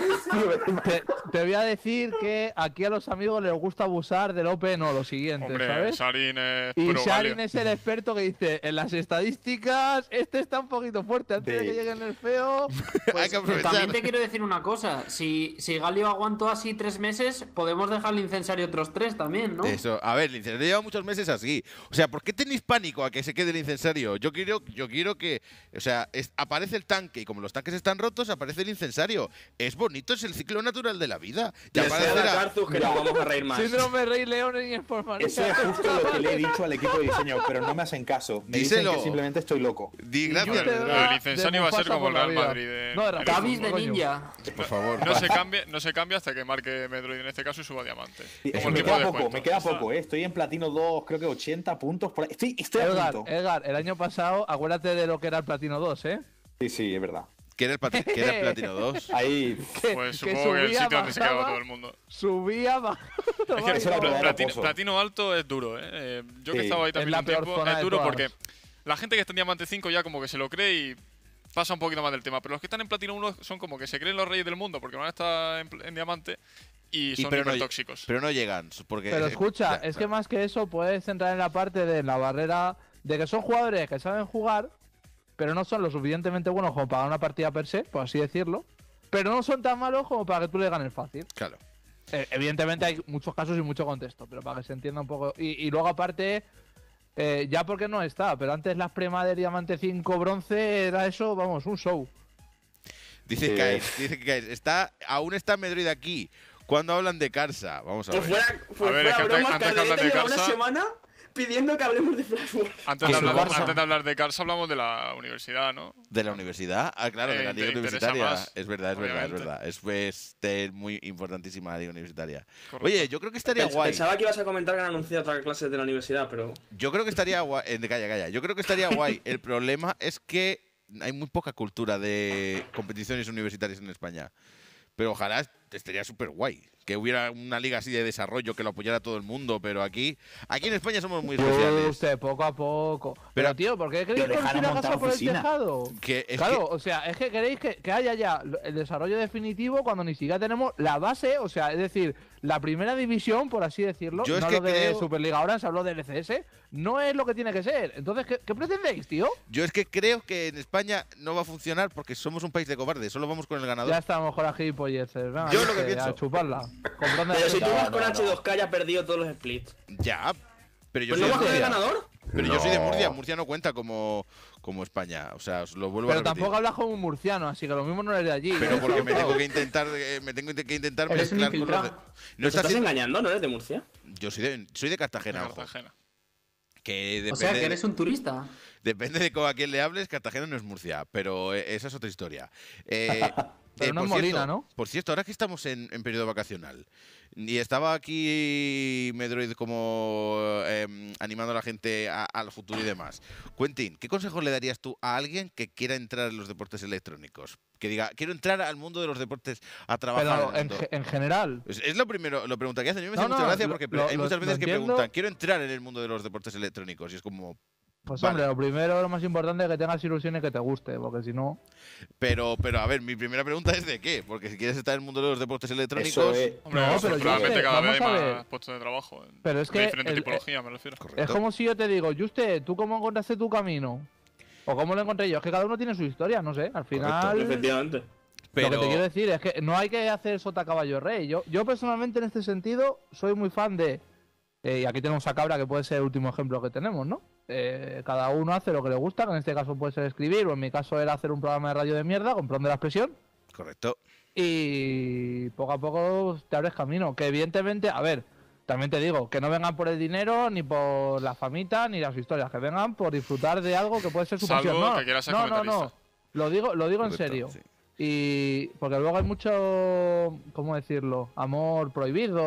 te, te voy a decir que aquí a los amigos les gusta abusar del Open o lo siguiente, Hombre, ¿sabes? Sarin es Y pro Sharin Galio. es el experto que dice, en las estadísticas, este está un poquito fuerte, antes de Sí. que llegue el nerfeo. Hay que aprovechar. También te quiero decir una cosa, si, si Galio aguantó así tres meses, podemos dejar el incensario otros tres también, ¿no? Eso, a ver, el incensario lleva muchos meses así. O sea, ¿por qué tenéis pánico a que se quede el incensario? Yo quiero, yo quiero que, o sea, es- aparece el tanque y como los tanques están rotos, aparece el incensario. Es bonito, es el ciclo natural de la vida. Ya Le sea la aparecerá. Carzus que nos vamos a reír más. Síndrome Rey León y es por manía. Eso es justo lo que le he dicho al equipo de diseño, pero no me hacen caso. Me dicen Díselo. que simplemente estoy loco. Di Y gracias. Juste Lo va del de incensario va a ser Mufasa como el por la Real vida. Madrid de- No, de en el Rafa, Davis de coño. ninja. Por favor. No se, cambia, no se cambia hasta que marque Metroid en este caso y suba diamante. Sí, Como el me tipo de queda poco, descuento. me queda Está- poco, ¿eh? Estoy en platino dos, creo que ochenta puntos. Por ahí. Estoy, estoy a Edgar, punto. Edgar, el año pasado, acuérdate de lo que era el Platino dos, ¿eh? Sí, sí, es verdad. ¿Qué era el, pati- qué era el Platino dos? Ahí. Que, Pues que supongo que el subía, sitio donde se quedaba bajaba, todo el mundo. subía, bajaba. Es que Eso era pla- verdadero platino, pozo. platino alto es duro, ¿eh? Eh, Yo que Sí. estaba ahí Es también la un peor tiempo, zona es de duro todas. porque la gente que está en Diamante cinco ya como que se lo cree y pasa un poquito más del tema. Pero los que están en Platino uno son como que se creen los reyes del mundo porque van a estar en, pl- en Diamante y Y son pero no- hipertóxicos. Pero no llegan, porque... Pero escucha, Ya, es que más que eso puedes entrar en la parte de la barrera de que son jugadores que saben jugar, pero no son lo suficientemente buenos como para ganar una partida per se, por así decirlo, pero no son tan malos como para que tú le ganes fácil. Claro. Eh, evidentemente hay muchos casos y mucho contexto, pero para que se entienda un poco. Y, y luego aparte, eh, ya porque no está, pero antes las premas de Diamante cinco bronce era eso, vamos, un show. Dice Sí. Kais, dice Kais, está, aún está Medroid aquí. Cuando hablan de Karsa, vamos a Pues ver. fuera, pues A ver, es fuera que antes- broma, antes que Carleta hablas de lleva una Carsa- semana pidiendo que hablemos de Flash War. Antes, Que de su hablar, Barça- antes de hablar de Cars hablamos de la universidad, ¿no? ¿De la universidad? Ah, claro, de Eh, la liga te interesa universitaria. más, Es verdad, es verdad, es obviamente. verdad. Es pues, te- muy importantísima la liga universitaria. Correcto. Oye, yo creo que estaría Pens- guay. Pensaba que ibas a comentar que han anunciado otra clase de la universidad, pero. Yo creo que estaría guay. eh, calla, calla. Yo creo que estaría guay. El problema es que hay muy poca cultura de competiciones universitarias en España. Pero ojalá estaría súper guay. Que hubiera una liga así de desarrollo que lo apoyara todo el mundo. Pero aquí, aquí en España somos muy especiales. Usted, poco a poco. Pero, Pero- tío, ¿por qué queréis Pero dejaron construir la montar casa por el oficina. tejado? Que es Claro, o sea, es que queréis que, que haya ya el desarrollo definitivo cuando ni siquiera tenemos la base, o sea, es decir, la primera división, por así decirlo, Yo es no que lo de creo- Superliga ahora, se habló de L C S, no es lo que tiene que ser. Entonces, ¿qué, qué pretendéis, tío? Yo es que creo que en España no va a funcionar porque somos un país de cobardes. Solo vamos con el ganador. Ya está, mejor a gilipolleces. Venga, Yo lo vete, que pienso. A chuparla. Comprando Pero si tú No, vas no, con no. H dos K ya has perdido todos los splits. Ya. Pero yo ¿Pues soy no de vas con el Murcia. ganador? Pero yo soy de No. Murcia. Murcia no cuenta como, como España. O sea, os lo vuelvo Pero a repetir. tampoco hablas como un murciano, así que lo mismo no eres de allí. Pero ¿eh? porque me tengo que intentar, eh, me tengo que intentar Eres un mezclar con los de... infiltrado. No ¿Te está estás haciendo- engañando? ¿No eres de Murcia? Yo soy de, soy de Cartagena, De ojo. Cartagena. Que depende, O sea, que eres un turista. depende de con a quién le hables, Cartagena no es Murcia, pero eh, esa es otra historia. Eh, Pero eh, no por es Molina, cierto- ¿no? Por cierto, ahora que estamos en, en periodo vacacional, y estaba aquí Medroid como eh, animando a la gente a- al futuro y demás. Quentin, ¿qué consejos le darías tú a alguien que quiera entrar en los deportes electrónicos? Que diga, quiero entrar al mundo de los deportes a trabajar. Pero en el en, mundo. ge- en general. Es, es lo primero, lo pregunta que hacen. A mí me hace No, mucha no, gracia lo- porque lo- hay lo- muchas lo veces que entiendo. preguntan, quiero entrar en el mundo de los deportes electrónicos. Y es como, Pues Vale. hombre, lo primero, lo más importante es que tengas ilusión y que te guste, porque si no... Pero, pero a ver, mi primera pregunta es de qué, porque si quieres estar en el mundo de los deportes electrónicos... Eso es. Hombre, No, eso, pero yo realmente sé, cada vez hay vamos a más ver. puestos de trabajo. en- Pero es de que diferente el- tipología, me refiero. Correcto. Es como si yo te digo, Juste, ¿tú cómo encontraste tu camino? ¿O cómo lo encontré yo? Es que cada uno tiene su historia, no sé. Al final, Efectivamente. Pero, lo que te quiero decir es que no hay que hacer sota caballo rey. Yo, yo personalmente en este sentido soy muy fan de... eh, y aquí tenemos a Cabra, que puede ser el último ejemplo que tenemos, ¿no? Eh, cada uno hace lo que le gusta, que en este caso puede ser escribir, o en mi caso era hacer un programa de radio de mierda, con perdón de la expresión. correcto. Y poco a poco te abres camino. Que evidentemente, a ver, también te digo, que no vengan por el dinero, ni por la famita, ni las historias, que vengan por disfrutar de algo que puede ser su Salvo pasión. No, que quieras ser no, no, no. comentarista. Lo digo, lo digo en Correcto, serio. sí. Y porque luego hay mucho, ¿cómo decirlo? Amor prohibido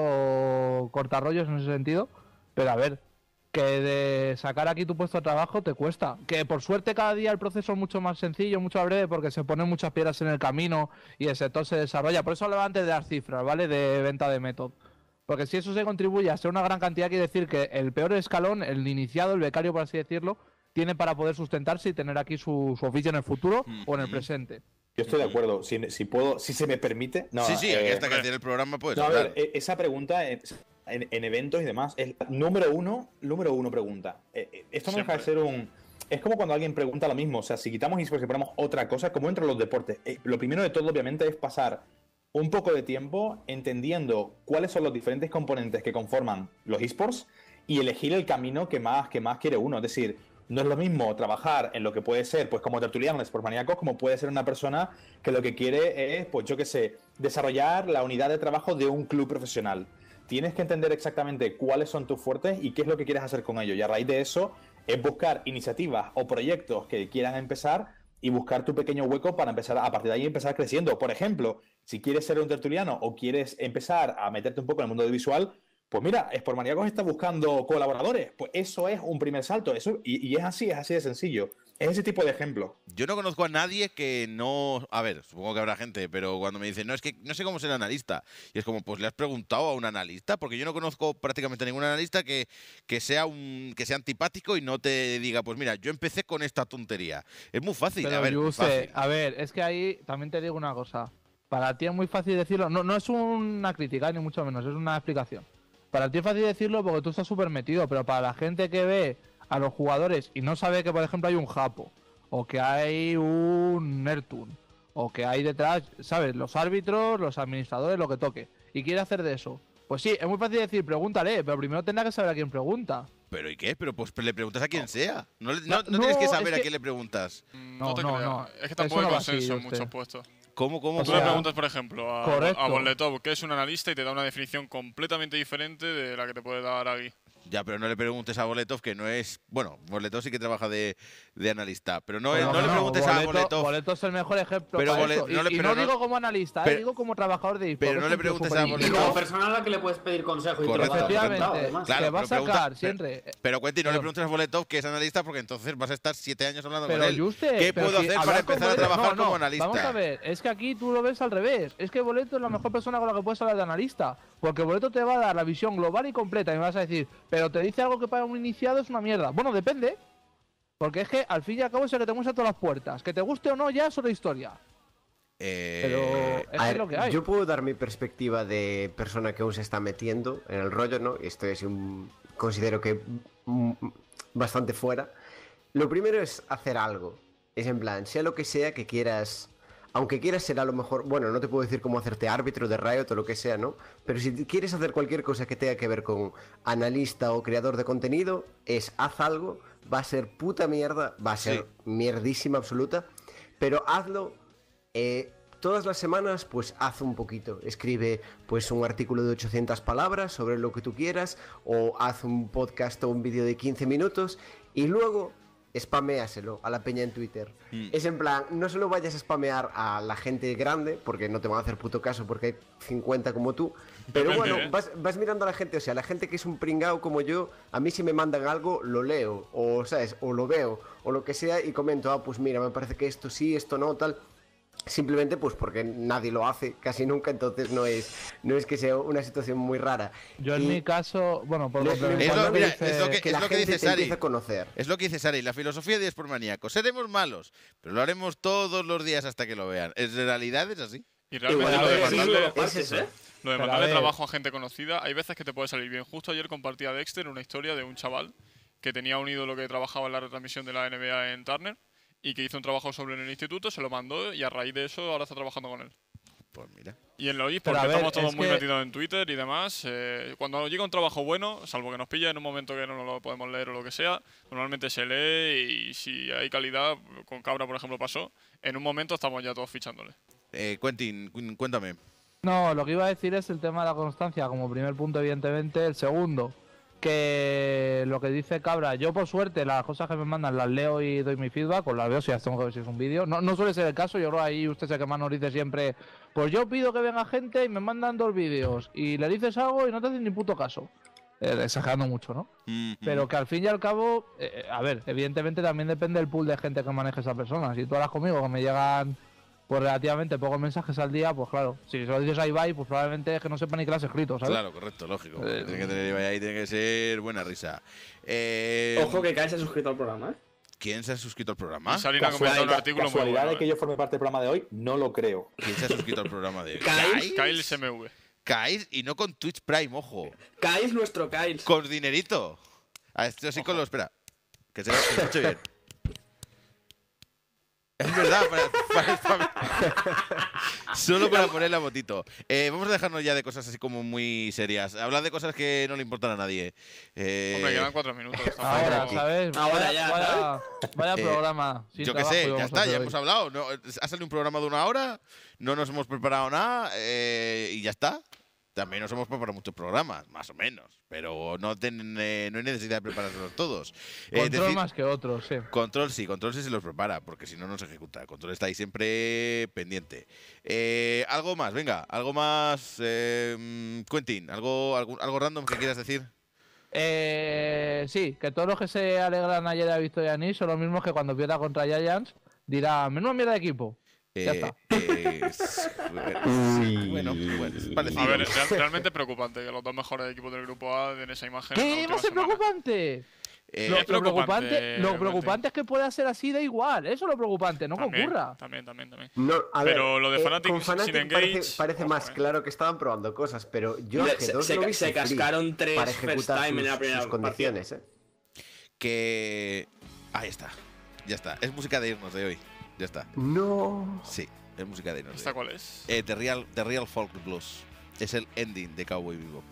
o cortarrollos en ese sentido. Pero a ver, que de sacar aquí tu puesto de trabajo te cuesta. Que por suerte cada día el proceso es mucho más sencillo, mucho más breve, porque se ponen muchas piedras en el camino y el sector se desarrolla. Por eso hablaba antes de las cifras, ¿vale? De venta de método. Porque si eso se contribuye a ser una gran cantidad, quiere decir que el peor escalón, el iniciado, el becario, por así decirlo, tiene para poder sustentarse y tener aquí su, su oficio en el futuro o en el presente. Yo estoy de acuerdo. Si, si puedo, si se me permite. No, sí, sí, aquí eh, hasta que tiene el programa puedes no, a hablar. ver, eh, esa pregunta en, en- en eventos y demás es número uno, número uno pregunta. Eh, eh, esto no deja de ser un. Es como cuando alguien pregunta lo mismo. O sea, si quitamos esports y ponemos otra cosa, como entre los deportes. Eh, lo primero de todo, obviamente, es pasar un poco de tiempo entendiendo cuáles son los diferentes componentes que conforman los esports y elegir el camino que más, que más quiere uno. Es decir, no es lo mismo trabajar en lo que puede ser, pues como tertuliano en Sports Maníacos, como puede ser una persona que lo que quiere es, pues yo qué sé, desarrollar la unidad de trabajo de un club profesional. Tienes que entender exactamente cuáles son tus fuertes y qué es lo que quieres hacer con ellos. Y a raíz de eso es buscar iniciativas o proyectos que quieran empezar y buscar tu pequeño hueco para empezar, a partir de ahí empezar creciendo. Por ejemplo, si quieres ser un tertuliano o quieres empezar a meterte un poco en el mundo audiovisual, pues mira, Sport Maníacos está buscando colaboradores. Pues eso es un primer salto. Eso, y, y es así, es así de sencillo. Es ese tipo de ejemplo. Yo no conozco a nadie que no... A ver, supongo que habrá gente, pero cuando me dicen, no, es que no sé cómo ser analista. Y es como, pues le has preguntado a un analista, porque yo no conozco prácticamente ningún analista que, que, sea, un, que sea antipático y no te diga, pues mira, yo empecé con esta tontería. Es muy fácil, Pero a ver, Juste, fácil. a ver, es que ahí también te digo una cosa. Para ti es muy fácil decirlo. No, no es una crítica, ni mucho menos, es una explicación. Para ti es fácil decirlo porque tú estás súper metido, pero para la gente que ve a los jugadores y no sabe que, por ejemplo, hay un Japo, o que hay un Nertun, o que hay detrás, ¿sabes? Los árbitros, los administradores, lo que toque, y quiere hacer de eso. Pues sí, es muy fácil decir, pregúntale, pero primero tendrá que saber a quién pregunta. ¿Pero y qué? Pero pues le preguntas a quien sea. No, le- no, No, no tienes que no, saber es a que- quién le preguntas. Mm, No, No, te no, creas. no. Es que tampoco Eso hay no va así, consenso en usted. muchos puestos. ¿Cómo, cómo? O Tú sea, le preguntas, por ejemplo, a, correcto. a Boletov, que es un analista, y te da una definición completamente diferente de la que te puede dar aquí. Ya, pero no le preguntes a Boletov, que no es... Bueno, Boletov sí que trabaja de, de analista, pero no, Bueno, no le preguntes a Boleto- Boletov. Boleto es el mejor ejemplo Pero para Bole- eso. Y, no le- y pero no no- digo como analista, eh, pero- digo como trabajador de eSports. pero no es le un tío preguntes súper a Y Boleto. como persona a la que le puedes pedir consejo y te lo va a dar Correcto. encantado, Efectivamente, además. Claro, que va a pero pregunta- sacar pero- siempre. Pero Quentin, no le Pero- preguntes a Boletov que es analista, porque entonces vas a estar siete años hablando Pero con él. Juste, ¿Qué pero puedo si hacer para hablar con empezar a Boleto- trabajar no, no, como analista? Vamos a ver, es que aquí tú lo ves al revés. Es que Boleto es la mejor persona con la que puedes hablar de analista. Porque Boleto te va a dar la visión global y completa y me vas a decir, pero te dice algo que para un iniciado es una mierda. Bueno, depende. Porque es que al fin y al cabo es el que te muestra todas las puertas. Que te guste o no ya es otra historia. Eh, Pero es A que ver, es lo que hay. yo puedo dar mi perspectiva de persona que aún se está metiendo en el rollo, ¿no? Esto es un... considero que mm, bastante fuera. Lo primero es hacer algo. Es en plan, sea lo que sea que quieras... Aunque quieras ser a lo mejor... Bueno, no te puedo decir cómo hacerte árbitro de Riot o lo que sea, ¿no? Pero si quieres hacer cualquier cosa que tenga que ver con analista o creador de contenido, es haz algo, va a ser puta mierda, va a ser Sí. mierdísima absoluta, pero hazlo... Eh, todas las semanas, pues haz un poquito. Escribe pues un artículo de ochocientas palabras sobre lo que tú quieras, o haz un podcast o un vídeo de quince minutos, y luego spaméaselo a la peña en Twitter. Mm. Es en plan, no se lo vayas a spamear a la gente grande, porque no te van a hacer puto caso porque hay cincuenta como tú. Pero Depende, bueno, ¿eh? vas, vas mirando a la gente, o sea, la gente que es un pringao como yo, a mí si me mandan algo, lo leo, o sabes, o lo veo, o lo que sea, y comento, ah, pues mira, me parece que esto sí, esto no, tal. Simplemente pues porque nadie lo hace casi nunca, entonces no es no es que sea una situación muy rara. Yo en Y mi caso, bueno, por lo lo- que lo Es lo, importante mira, dice- es lo que, que es la lo que gente dice te Sari. empiece a conocer. Es lo que dice Sari, la filosofía de por maníacos. Seremos malos, pero lo haremos todos los días hasta que lo vean. En realidad es así. Y realmente Igual, lo a de ver, sí, mandarle, lo partes, es eso. ¿eh? lo de Pero a mandarle ver. trabajo a gente conocida, hay veces que te puede salir bien. Justo ayer compartía Dexter una historia de un chaval que tenía un ídolo que trabajaba en la retransmisión de la N B A en Turner y que hizo un trabajo sobre él en el instituto, se lo mandó y a raíz de eso ahora está trabajando con él. Pues mira. Y en los Pero eSports, a que ver, estamos todos es muy que- metidos en Twitter y demás, eh, cuando llega un trabajo bueno, salvo que nos pilla en un momento que no lo podemos leer o lo que sea, normalmente se lee y si hay calidad, con Cabra por ejemplo pasó, en un momento estamos ya todos fichándole. Eh, Quentin, cu- cuéntame. No, lo que iba a decir es el tema de la constancia como primer punto, evidentemente. El segundo, que lo que dice Cabra, yo por suerte las cosas que me mandan las leo y doy mi feedback, o las veo si las tengo que ver si es un vídeo. No, no suele ser el caso, yo creo ahí usted es el que más nos dice siempre, pues yo pido que venga gente y me mandan dos vídeos y le dices algo y no te hacen ni puto caso. Eh, exagerando mucho, ¿no? Mm, Pero mm. que al fin y al cabo, eh, a ver, evidentemente también depende del pool de gente que maneje esa persona. Si tú hablas conmigo que me llegan pues relativamente pocos mensajes al día, pues claro, si se lo dices a Ibai, pues probablemente es que no sepa ni que lo has escrito, ¿sabes? Claro, correcto, lógico. Eh, tiene que tener Ibai ahí, tiene que ser buena risa. Eh, Ojo que Kyle se ha suscrito al programa, ¿eh? ¿Quién se ha suscrito al programa? Y Salina ha comentado un Casualidad, artículo muy casualidad bueno. de que eh. yo forme parte del programa de hoy, no lo creo. ¿Quién se ha suscrito al programa de hoy? Kyle. Kyle S M V. Kyle y no con Twitch Prime, ojo. Kyle es nuestro Kyle. Con dinerito. A esto sí con lo. Espera. Que se, que se escuche bien. Es verdad, para, para- para- solo para poner la botito. Eh, vamos a dejarnos ya de cosas así como muy serias. Hablar de cosas que no le importan a nadie. Eh, Hombre, quedan cuatro minutos. estamos Ahora, tampoco- ¿sabes? Ahora vaya, ya, vaya, vaya Eh, programa. sin Yo qué trabajo sé, íbamos ya a está, hacer ya hoy. hemos hablado. No, ha salido un programa de una hora, no nos hemos preparado nada eh, y ya está. También nos hemos preparado muchos programas, más o menos, pero no, ten- eh, no hay necesidad de preparárselos todos. Eh, Control decir- más que otros, sí. Control sí, Control sí se los prepara, porque si no, no se ejecuta. Control está ahí siempre pendiente. Eh, algo más, venga, algo más. Eh, mm, Quentin, ¿algo, algo, algo random que quieras decir? Eh, sí, que todos los que se alegran ayer de la victoria de Nice son los mismos que cuando pierda contra Giants dirán, menuda mierda de equipo. Ya Eh, está. eh, s- Uy. bueno, bueno, es parecido. A ver, real- realmente preocupante que los dos mejores equipos del grupo A den esa imagen. en la ¿Qué? última ¿Va a ser semana. preocupante? Eh, Lo, es lo preocupante, preocupante, lo realmente. preocupante es que pueda ser así, da igual. Eso es lo preocupante, no que También, ocurra. También, también, también. No, a Pero ver, lo de eh, Fnatic con sin Fnatic engage, parece, parece ojo, más eh. claro que estaban probando cosas, pero yo Le- que se- dos se- lo vi se sufrir cascaron tres para first ejecutar time en la sus, primera sus condiciones, ¿eh? que. Ahí está, ya está. Es música de irnos de hoy, ya está. No. Sí, es música de irnos. de ¿Esta hoy. cuál es? Eh, The, Real, The Real Folk Blues. Es el ending de Cowboy Bebop.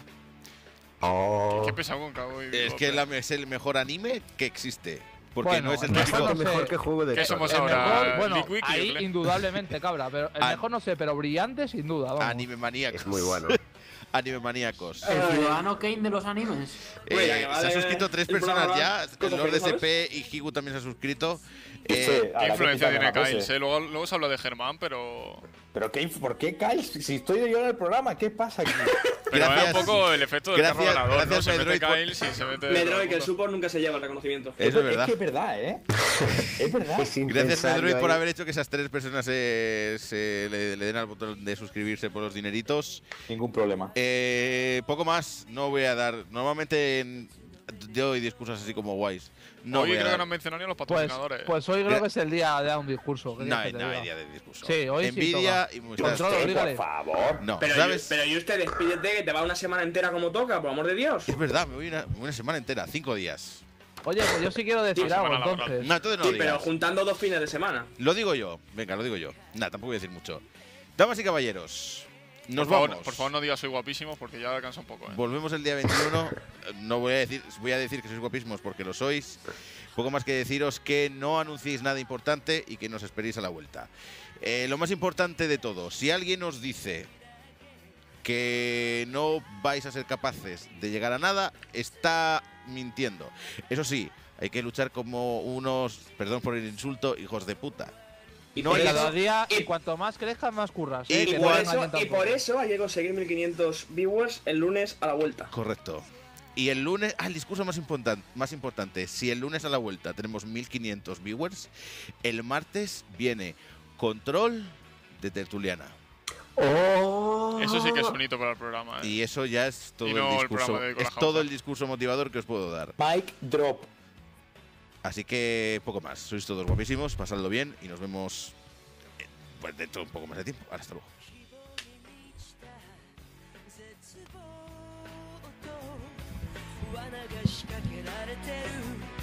Oh. ¿Qué pesado con Cowboy Es Bebop, que eh? la- es el mejor anime que existe. Porque Bueno, no es el el mejor típico. no sé. Mejor que juego de ¿Qué Tronos. somos El ahora? mejor, bueno, Liquid, ahí Liquid. indudablemente, cabra, pero el An- mejor no sé, pero brillante sin duda, vamos. Anime maníacos. Es muy bueno. Anime maníacos. El ciudadano Kane de los animes. Eh, Oye, que se vale han suscrito tres el personas programa, ya. cosas El que Lord no de C sabes. P y Higu también se ha suscrito. Sí, Eh, habrá ¿Qué que influencia quitarle tiene la pose. Kyle? Eh, Luego, luego se habla de Germán, pero. ¿Pero qué, inf- por qué Kyle? Si si estoy yo en el programa, ¿qué pasa aquí? Pero Gracias. es un poco el efecto del Gracias- carro ganador, ¿no? gracias, Se mete Medroid, por- Kyle, sí, se mete. Medroid, que el todo support nunca se lleva el reconocimiento. Eso es verdad. Es que es verdad, ¿eh? Es verdad. Es Gracias, innecesario Medroid, por ahí. haber hecho que esas tres personas se, se le, le den al botón de suscribirse por los dineritos. Ningún problema. Eh, poco más, no voy a dar. Normalmente en- doy discursos así como guays. No Hoy voy a creo que dar. no han mencionado ni a los Pues, patrocinadores. pues hoy Gra- creo que es el día de dar un discurso. ¿qué No quieres hay, que te no hay diga? día de discurso. Sí, hoy sí Envidia toca. y muchas. Control, Usted, oblígale. por favor. No, Pero, ¿sabes? y, pero y usted despídete que te va una semana entera como toca, por amor de Dios. Es verdad, me voy una, una semana entera, cinco días. Oye, pues yo sí quiero decir Sí, algo semana laboral. entonces. No, entonces no Sí, lo pero digas. juntando dos fines de semana. Lo digo yo. Venga, lo digo yo. Nada, tampoco voy a decir mucho. Damas y caballeros, nos por, favor, vamos. por favor, no digas soy guapísimo porque ya cansa un poco. ¿eh? Volvemos el día veintiuno. No voy a decir, voy a decir que sois guapísimos porque lo sois. Poco más que deciros que no anunciéis nada importante y que nos esperéis a la vuelta. Eh, lo más importante de todo, si alguien os dice que no vais a ser capaces de llegar a nada, está mintiendo. Eso sí, hay que luchar como unos, perdón por el insulto, hijos de puta. Y No por hay eso- Cada día, y- y cuanto más crezcan, más curras. y ¿eh? Y Que no por, me eso, engañen y tampoco. por eso hay que conseguir mil quinientos viewers el lunes a la vuelta. Correcto. Y el lunes, ah, el discurso más, importan- más importante, si el lunes a la vuelta tenemos mil quinientos viewers, el martes viene Control de tertuliana. ¡Oh! Eso sí que es un hito para el programa. ¿eh? Y eso ya es todo Y no el el discurso. programa de Con la Es Jauja. todo el discurso motivador que os puedo dar. Mike Drop. Así que poco más. Sois todos guapísimos, pasadlo bien y nos vemos eh, pues dentro de un poco más de tiempo. Ahora hasta luego. 罠が仕掛けられてる